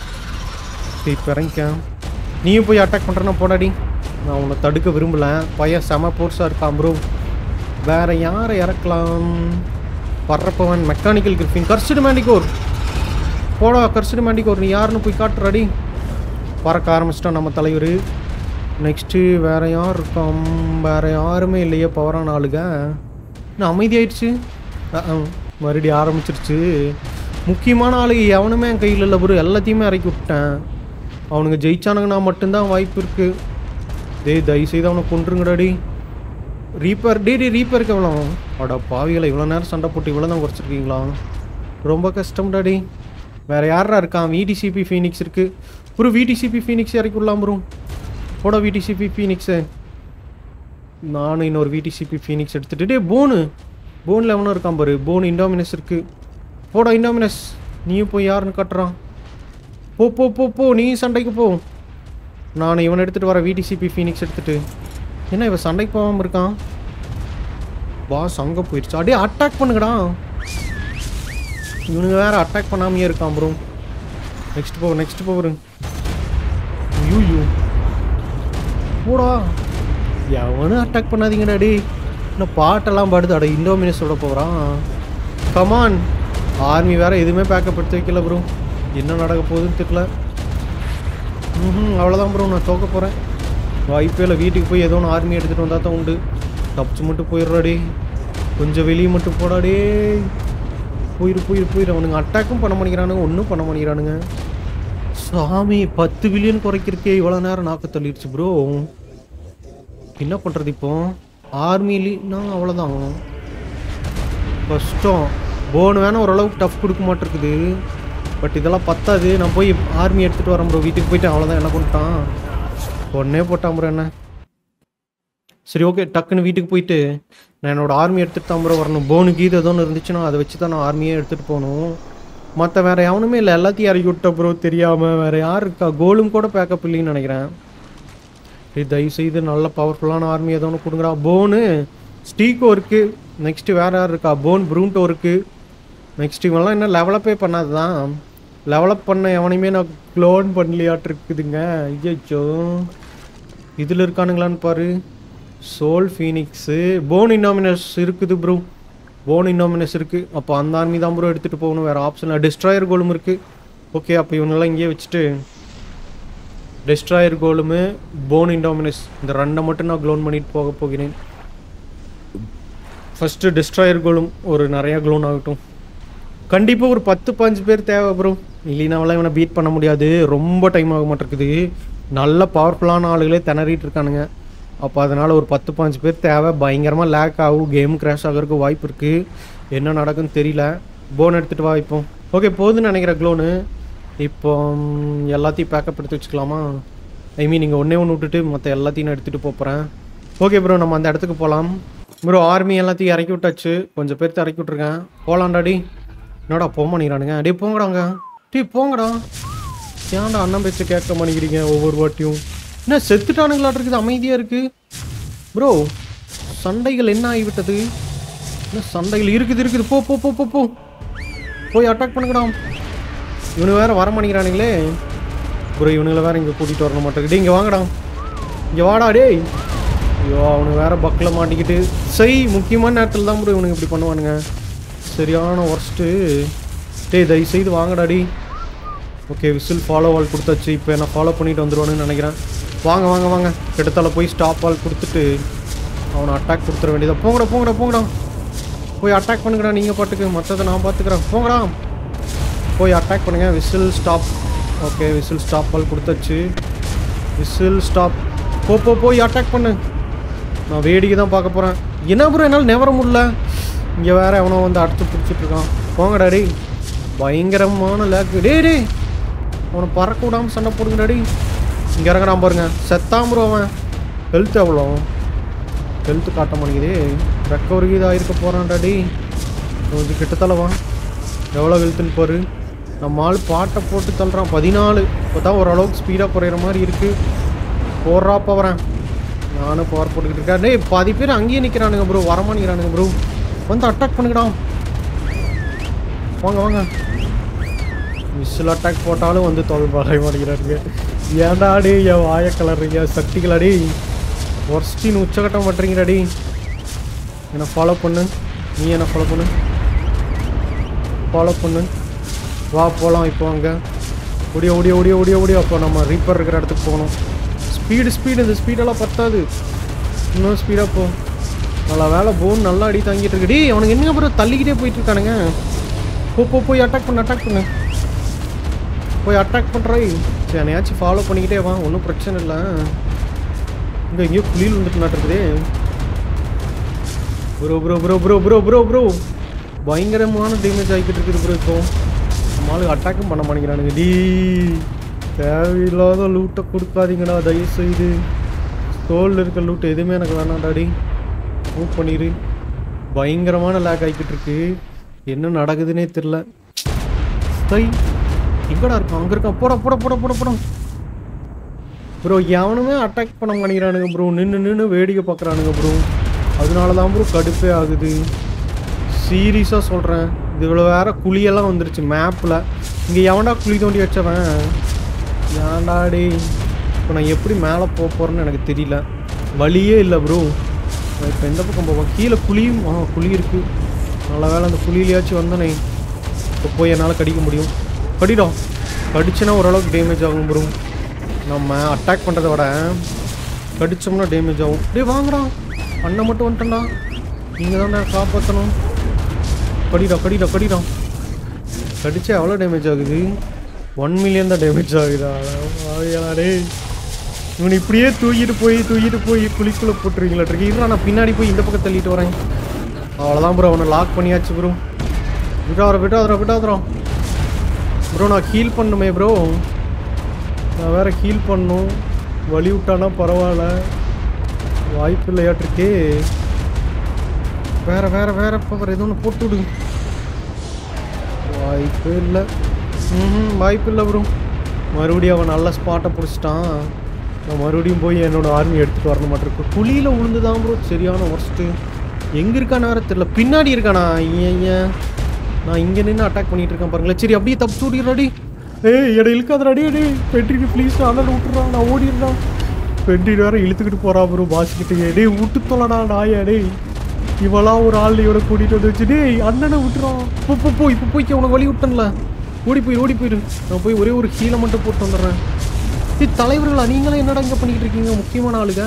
S1: சரி இப்போ இறங்கிக்க. நீயும் போய் அட்டாக் பண்ணுறேன்னா போடாடி. நான் உன்னை தடுக்க விரும்பலை. பையன் செம போர்ஸாக இருக்கான் ப்ரோ. வேறு யாரை இறக்கலாம்? பறப்பவன், மெக்கானிக்கல் கிரிஃபின், கர்சிடு மேண்டிகோர். போடா கர்சிடு மேண்டிகோர், நீ யாருன்னு போய் காட்டுறாடி. பறக்க ஆரம்பிச்சிட்டான் நம்ம தலைவர். நெக்ஸ்ட்டு வேறு யார் இருக்கான்? வேறு யாருமே இல்லையே பவரான ஆளுங்க. இன்னும் அமைதியாயிடுச்சு. மறுபடியும் ஆரம்பிச்சிருச்சு. முக்கியமான ஆளுங்க எவனுமே என் கையில் இல்லை ப்ரோ. எல்லாத்தையுமே இறக்கி விட்டேன். அவனுங்க ஜெயிச்சானுங்கன்னா மட்டும்தான் வாய்ப்பு இருக்குது. தயவுசெய்து அவனை கொண்டுருங்கடாடி. ரீப்பர் ரீப்பருக்கு எவ்வளோ? அடா பாவிகளை, இவ்வளோ நேரம் சண்டை போட்டு இவ்வளோ தான் குறைச்சிருக்கீங்களா? ரொம்ப கஷ்டம் டாடி. வேறு யாரா இருக்கான்? விடிசிபி ஃபீனிக்ஸ் இருக்குது ப்ரோ. விடிசிபி ஃபீனிக்ஸ் இறக்கி விடலாம் ப்ரோ. போட விடிசிபி ஃபீனிக்ஸு. நானும் இன்னொரு விடிசிபி ஃபீனிக்ஸ் எடுத்துகிட்டு போனில் எவனோ இருக்கான் பாரு. போன் இண்டோமினஸ் இருக்குது. போடா இண்டோமினஸ், நீயும் போய் யாருன்னு காட்டுறான். போ போ போ போ, நீ சண்டைக்கு போ. நான் இவனை எடுத்துகிட்டு வரேன், விடிசிபி ஃபீனிக்ஸ் எடுத்துகிட்டு. என்ன இவன் சண்டைக்கு போகாமல் இருக்கான்? பாஸ் அங்கே போயிடுச்சு. அப்படியே அட்டாக் பண்ணுங்கடா. இவனுங்க வேறு அட்டாக் பண்ணாமையே இருக்கான் ப்ரோ. நெக்ஸ்ட் போவரு. யூ போடா, எவனும் அட்டாக் பண்ணாதீங்கடா டே. இன்னும் பாட்டெல்லாம் பாடுது. அட இண்டோமினஸோட போகிறான். கமான். ஆர்மி வேறு எதுவுமே பேக்கப் எடுத்து வைக்கல ப்ரோ. என்ன நடக்க போகுதுன்னு தெரியல. அவ்வளோதான் ப்ரோ, நான் தோக்க போகிறேன். வாய்ப்பே இல்லை. வீட்டுக்கு போய் ஏதோ ஒன்று ஆர்மி எடுத்துகிட்டு வந்தால் தான் உண்டு. தப்பிச்சு மட்டும் போயிடுறாடே. கொஞ்சம் வெளியே மட்டும் போடாடே. போயிரு. அவனுங்க அட்டாக்கும் பண்ண மாட்டேங்கிறானுங்க, ஒன்றும் பண்ண மாட்டேங்கிறானுங்க. சாமி, 10 பில்லியன் குறைக்கிறக்கே இவ்வளோ நேரம் நாக்கு தள்ளிடுச்சு ப்ரோ. என்ன பண்ணுறது இப்போ? ஆர்மிலின்னா அவ்வளோதான் கஷ்டம். போன் வேணா ஓரளவுக்கு டஃப் கொடுக்க மாட்டேருக்குது. பட் இதெல்லாம் பத்தாது. நான் போய் ஆர்மி எடுத்துகிட்டு வரேன் ப்ரோ. வீட்டுக்கு போயிட்டு அவ்வளோதான். என்ன பண்ணிட்டான்? ஒன்னே போட்டான் ப்ரோ என்ன. சரி ஓகே, டக்குன்னு வீட்டுக்கு போயிட்டு நான் என்னோடய ஆர்மி எடுத்துகிட்டு தான் ப்ரோ வரணும். போனுக்கு இது எதோ ஒன்று இருந்துச்சுன்னா அதை வச்சு தான் நான் ஆர்மியே எடுத்துகிட்டு போகணும். மற்ற வேறு எவனுமே இல்லை, எல்லாத்தையும் இறக்கி விட்ட ப்ரோ தெரியாமல். வேறு யார் இருக்கா? கோலும் கூட பேக்கப் இல்லைன்னு நினைக்கிறேன். தயவுசெய்து நல்ல பவர்ஃபுல்லான ஆர்மி ஏதோ ஒன்று கொடுங்கடா. போனு ஸ்டீக்கோ இருக்குது. நெக்ஸ்ட்டு வேறு யார் இருக்கா? போன் ப்ரூண்டோ இருக்குது. நெக்ஸ்ட் இவெல்லாம் என்ன லெவலப்பே பண்ணாது தான். லெவலப் பண்ண எவனையுமே நான் க்ளோன் பண்ணலையாட்டு இருக்குதுங்க. ஐயோ, இதில் இருக்கானுங்களான்னு பாரு. சோல் ஃபீனிக்ஸு, போன் இன்னாமினஸ் இருக்குது ப்ரோ. போன் இன்னாமினஸ் இருக்குது. அப்போ அந்த ஆர்மி தான் ப்ரோ எடுத்துகிட்டு போகணும். வேறு ஆப்ஷன். டிஸ்ட்ராயர் கோலும் இருக்குது. ஓகே, அப்போ இவனெல்லாம் இங்கேயே வச்சுட்டு டிஸ்ட்ராயர் கோலுமு போன் இண்டாமினஸ் இந்த ரெண்டை மட்டும் நான் க்ளோன் பண்ணிட்டு போகிறேன். ஃபஸ்ட்டு டிஸ்ட்ராயர் கோலும் ஒரு நிறையா க்ளோன் ஆகட்டும். கண்டிப்பாக ஒரு 10-15 பேர் தேவை ப்ரோ. இல்லைனாவெல்லாம் இவனை பீட் பண்ண முடியாது. ரொம்ப டைம் ஆக மாட்டேருக்குது. நல்ல பவர்ஃபுல்லான ஆளுகளே திணறிட்டு இருக்கானுங்க. அப்போ அதனால் ஒரு 10-15 பேர் தேவை. பயங்கரமாக லேக் ஆகும். கேம் கிராஷ் ஆகிறதுக்கு வாய்ப்பு இருக்குது. என்ன நடக்குன்னு தெரியல. போன் எடுத்துகிட்டு வா இப்போ. ஓகே, போதுன்னு நினைக்கிற க்ளோனு. இப்போ எல்லாத்தையும் பேக்கப் எடுத்து வச்சுக்கலாமா? நீங்கள் ஒன்றே ஒன்று விட்டுட்டு மற்ற எல்லாத்தையும் நான் எடுத்துகிட்டு போகிறேன். ஓகே ப்ரோ, நம்ம அந்த இடத்துக்கு போகலாம் ப்ரோ. ஆர்மி எல்லாத்தையும் இறக்கி விட்டாச்சு. கொஞ்சம் பேர்த்து இறக்கி விட்ருக்கேன். போகலாண்டாடி. என்னடா போக மாட்டேங்கிறானுங்க. அப்படியே போங்கடாங்க. போங்கடா. ஏன்டா அண்ணன் பேச்சு கேட்க மாட்டேங்கிறீங்க ஒவ்வொரு வாட்டியும்? என்ன செத்துட்டானுங்களாட்டு இருக்குது? அமைதியாக இருக்குது ப்ரோ. சண்டைகள் என்ன ஆகிவிட்டது? என்ன சண்டைகள் இருக்குது. போ போ போ போ போய் அட்டாக் பண்ணுங்கடா. இவனு வேறு வர மாட்டேங்கிறானுங்களே ப்ரோ. இவனுங்களை வேறு இங்கே கூட்டிகிட்டு வரணும் மாட்டேங்குது. இங்கே வாங்கடா, இங்கே வாடா டேய். ஐயோ, அவனுக்கு வேறு பக்கில் மாட்டிக்கிட்டு. சரி, முக்கியமான நேரத்தில் தான் ப்ரோ இவனுக்கு இப்படி பண்ணுவானுங்க. சரியான ஒர்ஸ்ட்டு. தயவுசெய்து வாங்கடாடி. ஓகே, விசில் ஃபாலோ வால் கொடுத்தாச்சு. இப்போ என்ன ஃபாலோ பண்ணிட்டு வந்துடுவானுன்னு நினைக்கிறேன். வாங்க வாங்க வாங்க. கிட்டத்தால போய் ஸ்டாப் வால் கொடுத்துட்டு அவனை அட்டாக் கொடுத்துட வேண்டியதா. போங்கடா. போய் அட்டாக் பண்ணுங்கடா நீங்கள் பாட்டுக்கு. மற்றதை நான் பார்த்துக்கிறேன். போங்கடா, போய் அட்டாக் பண்ணுங்கள். Whistle stop. Okay, whistle stop all கொடுத்தாச்சு. Whistle stop. போய் அட்டாக் பண்ணு. நான் வேடிக்கை தான் பார்க்க போகிறேன். என்ன ப்ரோ, என்னால் நெவர முடியல. இங்கே வேறு எவனோ வந்து அடுத்து பிடிச்சிட்ருக்கான். போங்கடாடி. பயங்கரமான லேக். டே அவனை பறக்க விடாமல் சண்டை போடுங்கடாடி. இங்கே இறங்குறான் பாருங்க. செத்தாம ப்ரோ அவன். ஹெல்த் எவ்வளோ? ஹெல்த்து காட்ட மாட்டேங்குதே. ரெக்கவரிக்கு இதாக இருக்க போகிறான்டாடி. கொஞ்சம் கிட்டத்தல வா. எவ்வளோ ஹெல்த்துன்னு பாரு. நம்ம ஆள் பாட்டை போட்டு தள்ளுறான். 14. இப்போ தான் ஓரளவுக்கு ஸ்பீடாக குறையிற மாதிரி இருக்குது. போடுறா போகிறேன். நானும் பவர் போட்டுக்கிட்டு இருக்கேன். டேய் பாதி பேர் அங்கேயே நிற்கிறானுங்க ப்ரோ. வரமாட்டேங்கிறானுங்க ப்ரோ. வந்து அட்டாக் பண்ணிக்கிடான். வாங்க வாங்க. மிஸ்ஸில் அட்டாக் போட்டாலும் வந்து தொழில் வரைய மாட்டேங்கிறாருங்க. ஏன்டாடி என் வாயை கலர்றீங்க சக்திகளாடி. ஒர்ஸ்டின் உச்சகட்டம் பண்ணுறீங்கடாடி. என்னை ஃபாலோ பண்ணு. நீ என்ன ஃபாலோ பண்ணு. ஃபாலோ பண்ணு. வா போகலாம். இப்போ அங்கே ஓடிய ஓடிய ஓடிய ஓடிய ஓடிய. அப்போ நம்ம ரீப்பர் இருக்கிற இடத்துக்கு போகணும். ஸ்பீடு இந்த ஸ்பீடெல்லாம் பத்தாது. இன்னும் ஸ்பீடாக போ. நல்லா வேலை போன் நல்லா அடி தாங்கிட்டு இருக்கு. அவனுக்கு என்னங்க அப்புறம் தள்ளிக்கிட்டே போயிட்டு இருக்கானுங்க. போய் அட்டாக் பண்ணு. போய் அட்டாக் பண்ணுறாய். சரி என்னையாச்சும் ஃபாலோ பண்ணிக்கிட்டே வா. ஒன்றும் பிரச்சனை இல்லை. இங்கே எங்கேயோ புளியில் வந்துட்டு நாட்டுருக்குதே. Bro bro bro bro bro bro bro பயங்கரமான டேமேஜ் ஆகிக்கிட்டு இருக்குது ப்ரோ. இப்போ நம்மளுக்கு அட்டாக்கும் பண்ண மாட்டேங்கிறானுங்க. தேவையில்லாத லூட்டை கொடுக்காதீங்கடா தயவுசெய்து. ஸ்டோலில் இருக்க லூட்டு எதுவுமே எனக்கு வேணாண்டாடி. மூவ் பண்ணிடு. பயங்கரமான லேக் ஆகிக்கிட்டு இருக்கு. என்ன நடக்குதுன்னே தெரில. எங்கடா இருக்கான்? அங்கே இருக்கான். போட ப்ரோ. எவனுமே அட்டாக் பண்ண மாட்டேங்கிறானுங்க ப்ரோ. நின்று வேடிக்கை பார்க்குறானுங்க ப்ரோ. அதனால தான் ப்ரோ கடுப்பே ஆகுது. சீரியஸாக சொல்கிறேன். இது இவ்வளோ வேறு குழியெல்லாம் வந்துருச்சு மேப்பில். இங்கே எவன்டா குழி தோண்டி வச்சவன்? ஏன்டாடி இப்போ நான் எப்படி மேலே போக போகிறேன்னு எனக்கு தெரியல. வழியே இல்லை ப்ரோ. இப்போ எந்த பக்கம் போவோம்? கீழே குழியும் குழி இருக்குது. நல்ல வேலை அந்த குழியிலையாச்சும் வந்தனே. இப்போ போய் என்னால் கடிக்க முடியும். கடிச்சுன்னா ஓரளவுக்கு டேமேஜ் ஆகும் ப்ரோ. நம்ம அட்டாக் பண்ணுறத விட கடிச்சோம்னா டேமேஜ் ஆகும். வாங்கடா. அண்ணன் மட்டும் வந்துட்டேன்டா. நீங்கள் தான் நான் காப்பாற்றணும். கடிடா. கடிச்சா எவ்வளோ டேமேஜ் ஆகுது? 1 மில்லியன் தான் டேமேஜ் ஆகுதா? ஆகையாடே இவனை இப்படியே தூக்கிட்டு போய் குழிக்குள்ளே போட்டுருவீங்களாட்ருக்கு. இல்லை நான் பின்னாடி போய் இந்த பக்கம் தள்ளிட்டு வரேன். அவ்வளோதான் ப்ரோ. அவனை லாக் பண்ணியாச்சு ப்ரோ. விட்டாதுறோம் ப்ரோ. நான் ஹீல் பண்ணுமே ப்ரோ. நான் வேறு ஹீல் பண்ணும். வலி விட்டானா பரவாயில்ல. வாய்ப்பு இல்லையாட்டிருக்கே. வேற பவர் எது ஒன்று போட்டு விடுங்க. வாய்ப்பு இல்லை ப்ரோ. மறுபடியும் அவன் நல்ல ஸ்பாட்டை பிடிச்சிட்டான். நான் மறுபடியும் போய் என்னோடய ஆர்மி எடுத்துகிட்டு வரணும் மாட்டிருக்கு. குழியில் உளுந்து தான் ப்ரோ சரியான ஒர்ஸ்ட்டு. எங்கே இருக்கான்னு வேறு தெரியல. பின்னாடி இருக்கானா? ஏன் நான் இங்கே நின்று அட்டாக் பண்ணிகிட்டு இருக்கேன் பாருங்களேன். சரி அப்படியே தப்பு ஓடிடுறாடி. எடை இழுக்காதராடி. பெட்ரிக்கு ப்ளீஸ் அதெல்லாம் விட்டுறான். நான் ஓடிடுறான். பெட்ரின் வேறு இழுத்துக்கிட்டு போகிறா ப்ரோ பாஸ்கிட்டே. விட்டு தொலைடா நாயா. இவெல்லாம் ஒரு ஆள் இவனை கூட்டிகிட்டு வந்து வச்சு அண்ணனை விட்டுறான். இப்போ போய்க்க. உனக்கு வழி விட்டன்ல. ஓடி போயிடு. நான் போய் ஒரே ஒரு கீழே மட்டும் போட்டு வந்துடுறேன். தலைவர்களா நீங்களும் என்னடா இங்கே பண்ணிக்கிட்டு இருக்கீங்க? முக்கியமான ஆளுங்க.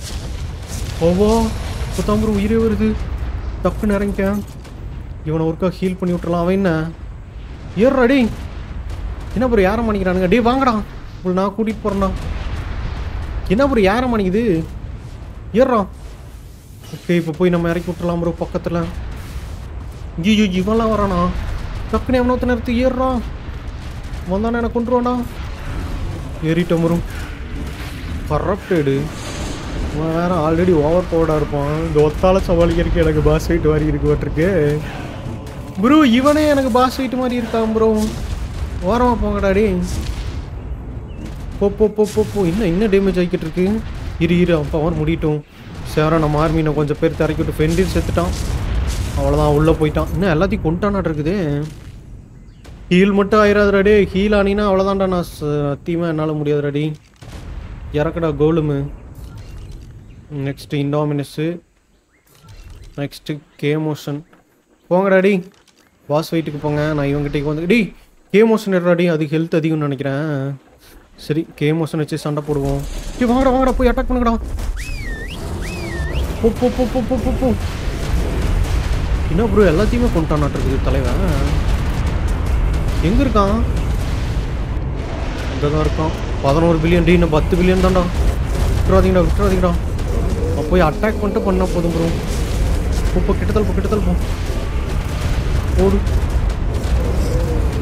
S1: இப்போ ப்ரோ உயிரே வருது. டக்குன்னு இறங்கிக்க. இவனை ஒருக்கா ஹீல் பண்ணி விட்டுறலாம். அவன் என்ன ஏறாடி? என்ன ப்ரோ யாரை பண்ணிக்கிறானுங்க? வாங்கடா. இப்போ நான் கூட்டிகிட்டு போகிறேன்டா. என்ன ப்ரோ யாரை பண்ணிக்குது? ஏறான். ஓகே இப்போ போய் நம்ம இறக்கி விட்டுலாம் ப்ரோ பக்கத்தில். இவெல்லாம் வரானா? டக்குன்னு எவனோத்த நேரத்து ஏறுறான். வந்தானே எனக்கு கொண்டுருவானா? ஏறிட்டோம் ப்ரோ. கரப்டடு. அவன் வேறு ஆல்ரெடி ஓவர் பவர்டாக இருப்பான். இந்த ஒத்தால சமாளிக்கிறதுக்கு எனக்கு பாஸ் ஃபைட் மாதிரி இருக்குவாட்டிருக்கு ப்ரோ. இவனே எனக்கு பாஸ் ஃபைட் மாதிரி இருக்கான் ப்ரோ. ஓரமாக போங்கடாடி. போ. இன்னும் டேமேஜ் ஆகிக்கிட்டு இருக்கு. இரு அப்போ அவன் முடியட்டும். சேரா நம்ம ஆர்மியை கொஞ்சம் பேர் திறக்கி விட்டு ஃபெண்டில் செத்துட்டான். அவ்வளோதான் உள்ளே போயிட்டான். இன்னும் எல்லாத்தையும் கொண்டாட்டு இருக்குது. ஹீல் மட்டும் ஆயிராதுடாடி. ஹீல் ஆனினா அவ்வளோதான்டா. நான் சத்தியமாக என்னால் முடியாதுடாடி. இறக்கடா கோலுமு. Next Indominus. நெக்ஸ்ட்டு கேமோஷன். போங்கடாடி பாஸ் ஃபைட்டுக்கு போங்க. நான் இவங்ககிட்ட வந்து கேமோஷன் எடுறாடி. அது ஹெல்த் அதிகம்னு நினைக்கிறேன். சரி கேமோஷன் வச்சு சண்டை போடுவோம். வாங்கடா போய் அட்டாக் பண்ணுங்கடா. போ. என்ன ப்ரோ எல்லாத்தையுமே கொண்டாட்டுருக்குது தலைவன். எங்கே இருக்கான்? அங்கே தான் இருக்கான். 11 பில்லியன். இன்னும் 10 பில்லியன் தான்டா. விட்டுறாதீங்கடா. போய் அட்டாக் பண்ணிட்டு பண்ணால் போதும் ப்ரோ. கிட்டத்தல் போ. ஓடு.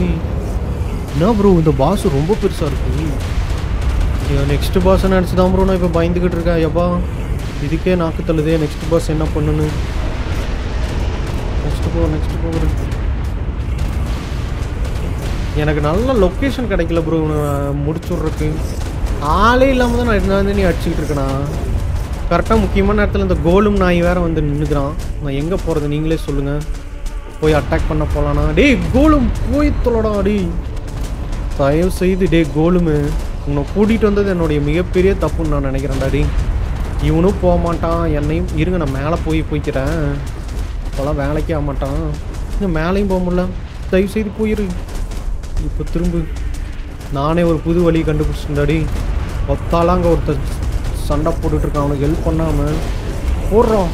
S1: சாமி. என்ன ப்ரோ இந்த பாஸ் ரொம்ப பெருசாக இருக்கு. நெக்ஸ்ட் பாஸ் நினச்சி தான் ப்ரோ நான் இப்போ பயந்துக்கிட்டு இருக்கேன். எப்பா இதுக்கே நாக்கு தள்ளுதே. நெக்ஸ்ட் பாஸ் என்ன பண்ணு. நெக்ஸ்ட் போ. எனக்கு நல்ல லொக்கேஷன் கிடைக்கல ப்ரோ முடிச்சுட்றதுக்கு. ஆளே இல்லாமல் தான் நான் இருந்தாந்து நீ அடிச்சுக்கிட்டு இருக்கேண்ணா. கரெக்டாக முக்கியமான நேரத்தில் இந்த கோலும் நாய் வேறு வந்து நின்றுக்கிறான். நான் எங்கே போகிறது நீங்களே சொல்லுங்கள். போய் அட்டாக் பண்ண போகலாண்ணா. டேய் கோலும் போய் தொலைடா. டே தயவு செய்து டே கோலுமு உன்னை கூட்டிகிட்டு வந்தது என்னுடைய மிகப்பெரிய தப்புன்னு நான் நினைக்கிறேன்டா. டே இவனும் போக மாட்டான் என்னையும். இருங்க நான் மேலே போய்க்கிறேன். இப்போலாம் வேலைக்கே ஆக மாட்டான். இன்னும் மேலேயும் போக முடியல. தயவு செய்து போயிரு. இப்போ திரும்ப நானே ஒரு புது வழி கண்டுபிடிச்சிட்டாடி. ஒத்தாலாம் அங்கே ஒருத்தர் சண்டை போட்டுட்ருக்கான். அவனுக்கு ஹெல்ப் பண்ணாமல் போடுறான்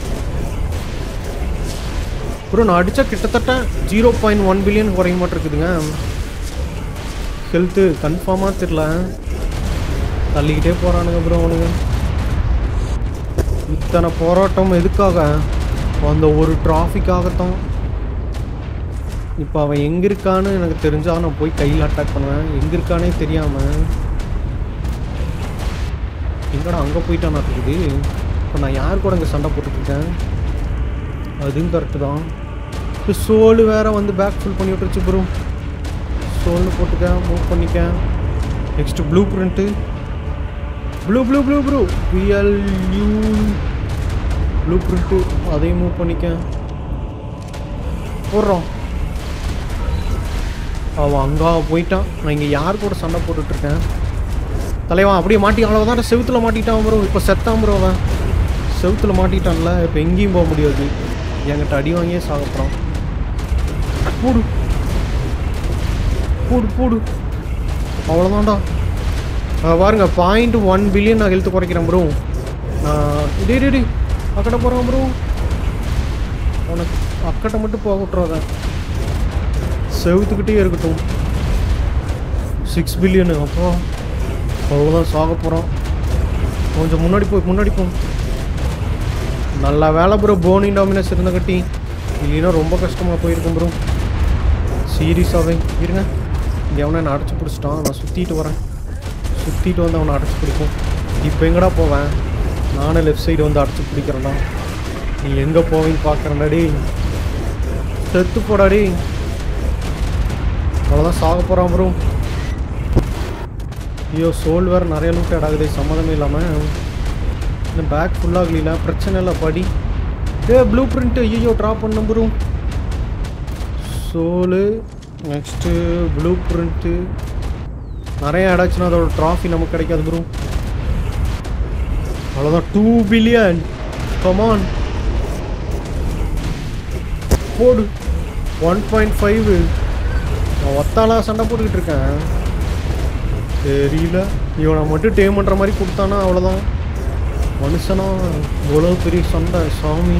S1: ப்ரோ. நான் அடித்தா கிட்டத்தட்ட 0.1 பில்லியன் குறைய மாட்டிருக்குதுங்க ஹெல்த்து. கன்ஃபார்மாக தெரில. தள்ளிக்கிட்டே போகிறானுங்க ப்ரோ அவனுங்க. இத்தனை போராட்டம் எதுக்காக? அந்த ஒரு டிராஃபிக்காகத்தான். இப்போ அவன் எங்கே இருக்கான்னு எனக்கு தெரிஞ்சால் நான் போய் கையில் அட்டாக் பண்ணுவேன். எங்கே இருக்கானே தெரியாமல். எங்கடா அங்கே போயிட்டான் இருக்குது. இப்போ நான் யார் கூட இங்கே சண்டை போட்டுட்ருக்கேன். அதுவும் கரெக்டு தான். இப்போ சோலு வேறு வந்து பேக் ஃபுல் பண்ணி விட்டுருச்சு ப்ரோ. சோல்னு போட்டுக்க. மூவ் பண்ணிக்க. Next blueprint. Blue B L U blueprint. அதையும் மூவ் பண்ணிக்க. போடுறோம். அவன் அங்கே போயிட்டான். நான் இங்கே யார் கூட சண்டை போட்டுட்ருக்கேன். தலைவன் அப்படியே மாட்டி அவ்வளோதான் செவுத்தில் மாட்டிட்டான் ப்ரோ. இப்போ செத்தான் ப்ரோ. அவன் செவுத்தில் மாட்டிட்டான்ல. இப்போ எங்கேயும் போக முடியாது. என்கிட்ட அடி வாங்கியே சாகப்படுறான். போடு அவ்வளோதான்டா. பாருங்க 0.1 பில்லியன் நான் ஹெல்த்து குறைக்கிறேன் ப்ரோ. டே அக்கட்டை போகிறான் ப்ரோ. உனக்கு அக்கட்டை மட்டும் போக விட்றாத. செவுத்துக்கிட்டே இருக்கட்டும். 6 பில்லியனு. அப்போ அவ்வளோதான் சாக போகிறான். கொஞ்சம் முன்னாடி போ. நல்லா வேலை ப்ரோ. போனி டாமினஸ் இருந்த கட்டி இல்லைன்னா ரொம்ப கஷ்டமாக போயிருக்கும் ப்ரோ. சீரியஸாகவே இருங்க. இங்கே அவனை நான் அடைச்சி பிடிச்சிட்டான். நான் சுற்றிட்டு வரேன். சுற்றிட்டு வந்து அவனை அடைச்சி பிடிக்கும். இப்போ எங்கடா போவேன்? நானே லெஃப்ட் சைடு வந்து அடைச்சி பிடிக்கிறேன்டா. நீ எங்கே போவேன்னு பார்க்குறேன்டாடி. செத்து போடாடி. அவ்வளோதான் சாக போகிறான் ப்ரோ. ஐயோ சோல் வேறு நிறைய லூட் ஆடாகுது சம்மதமே இல்லாமல். இந்த பேக் ஃபுல்லாகல பிரச்சனை இல்லை. படி ப்ளூ பிரிண்ட்டு. ஐயோ ட்ராப் பண்ண bro. Soul next blueprint நிறைய ஆடாச்சுன்னா அதோட ட்ராஃபி நமக்கு கிடைக்காது ப்ரோ. அவ்வளோதான் 2 பில்லியன். கமான் போடு. 1.5. நான் ஒத்தாலாம் சண்டை போட்டுக்கிட்டு இருக்கேன். தெரியல. இவனை மட்டும் டேம் பண்ணுற மாதிரி கொடுத்தானா அவ்வளோதான். மனுஷனா இவ்வளோ பெரிய சண்டை சாமி.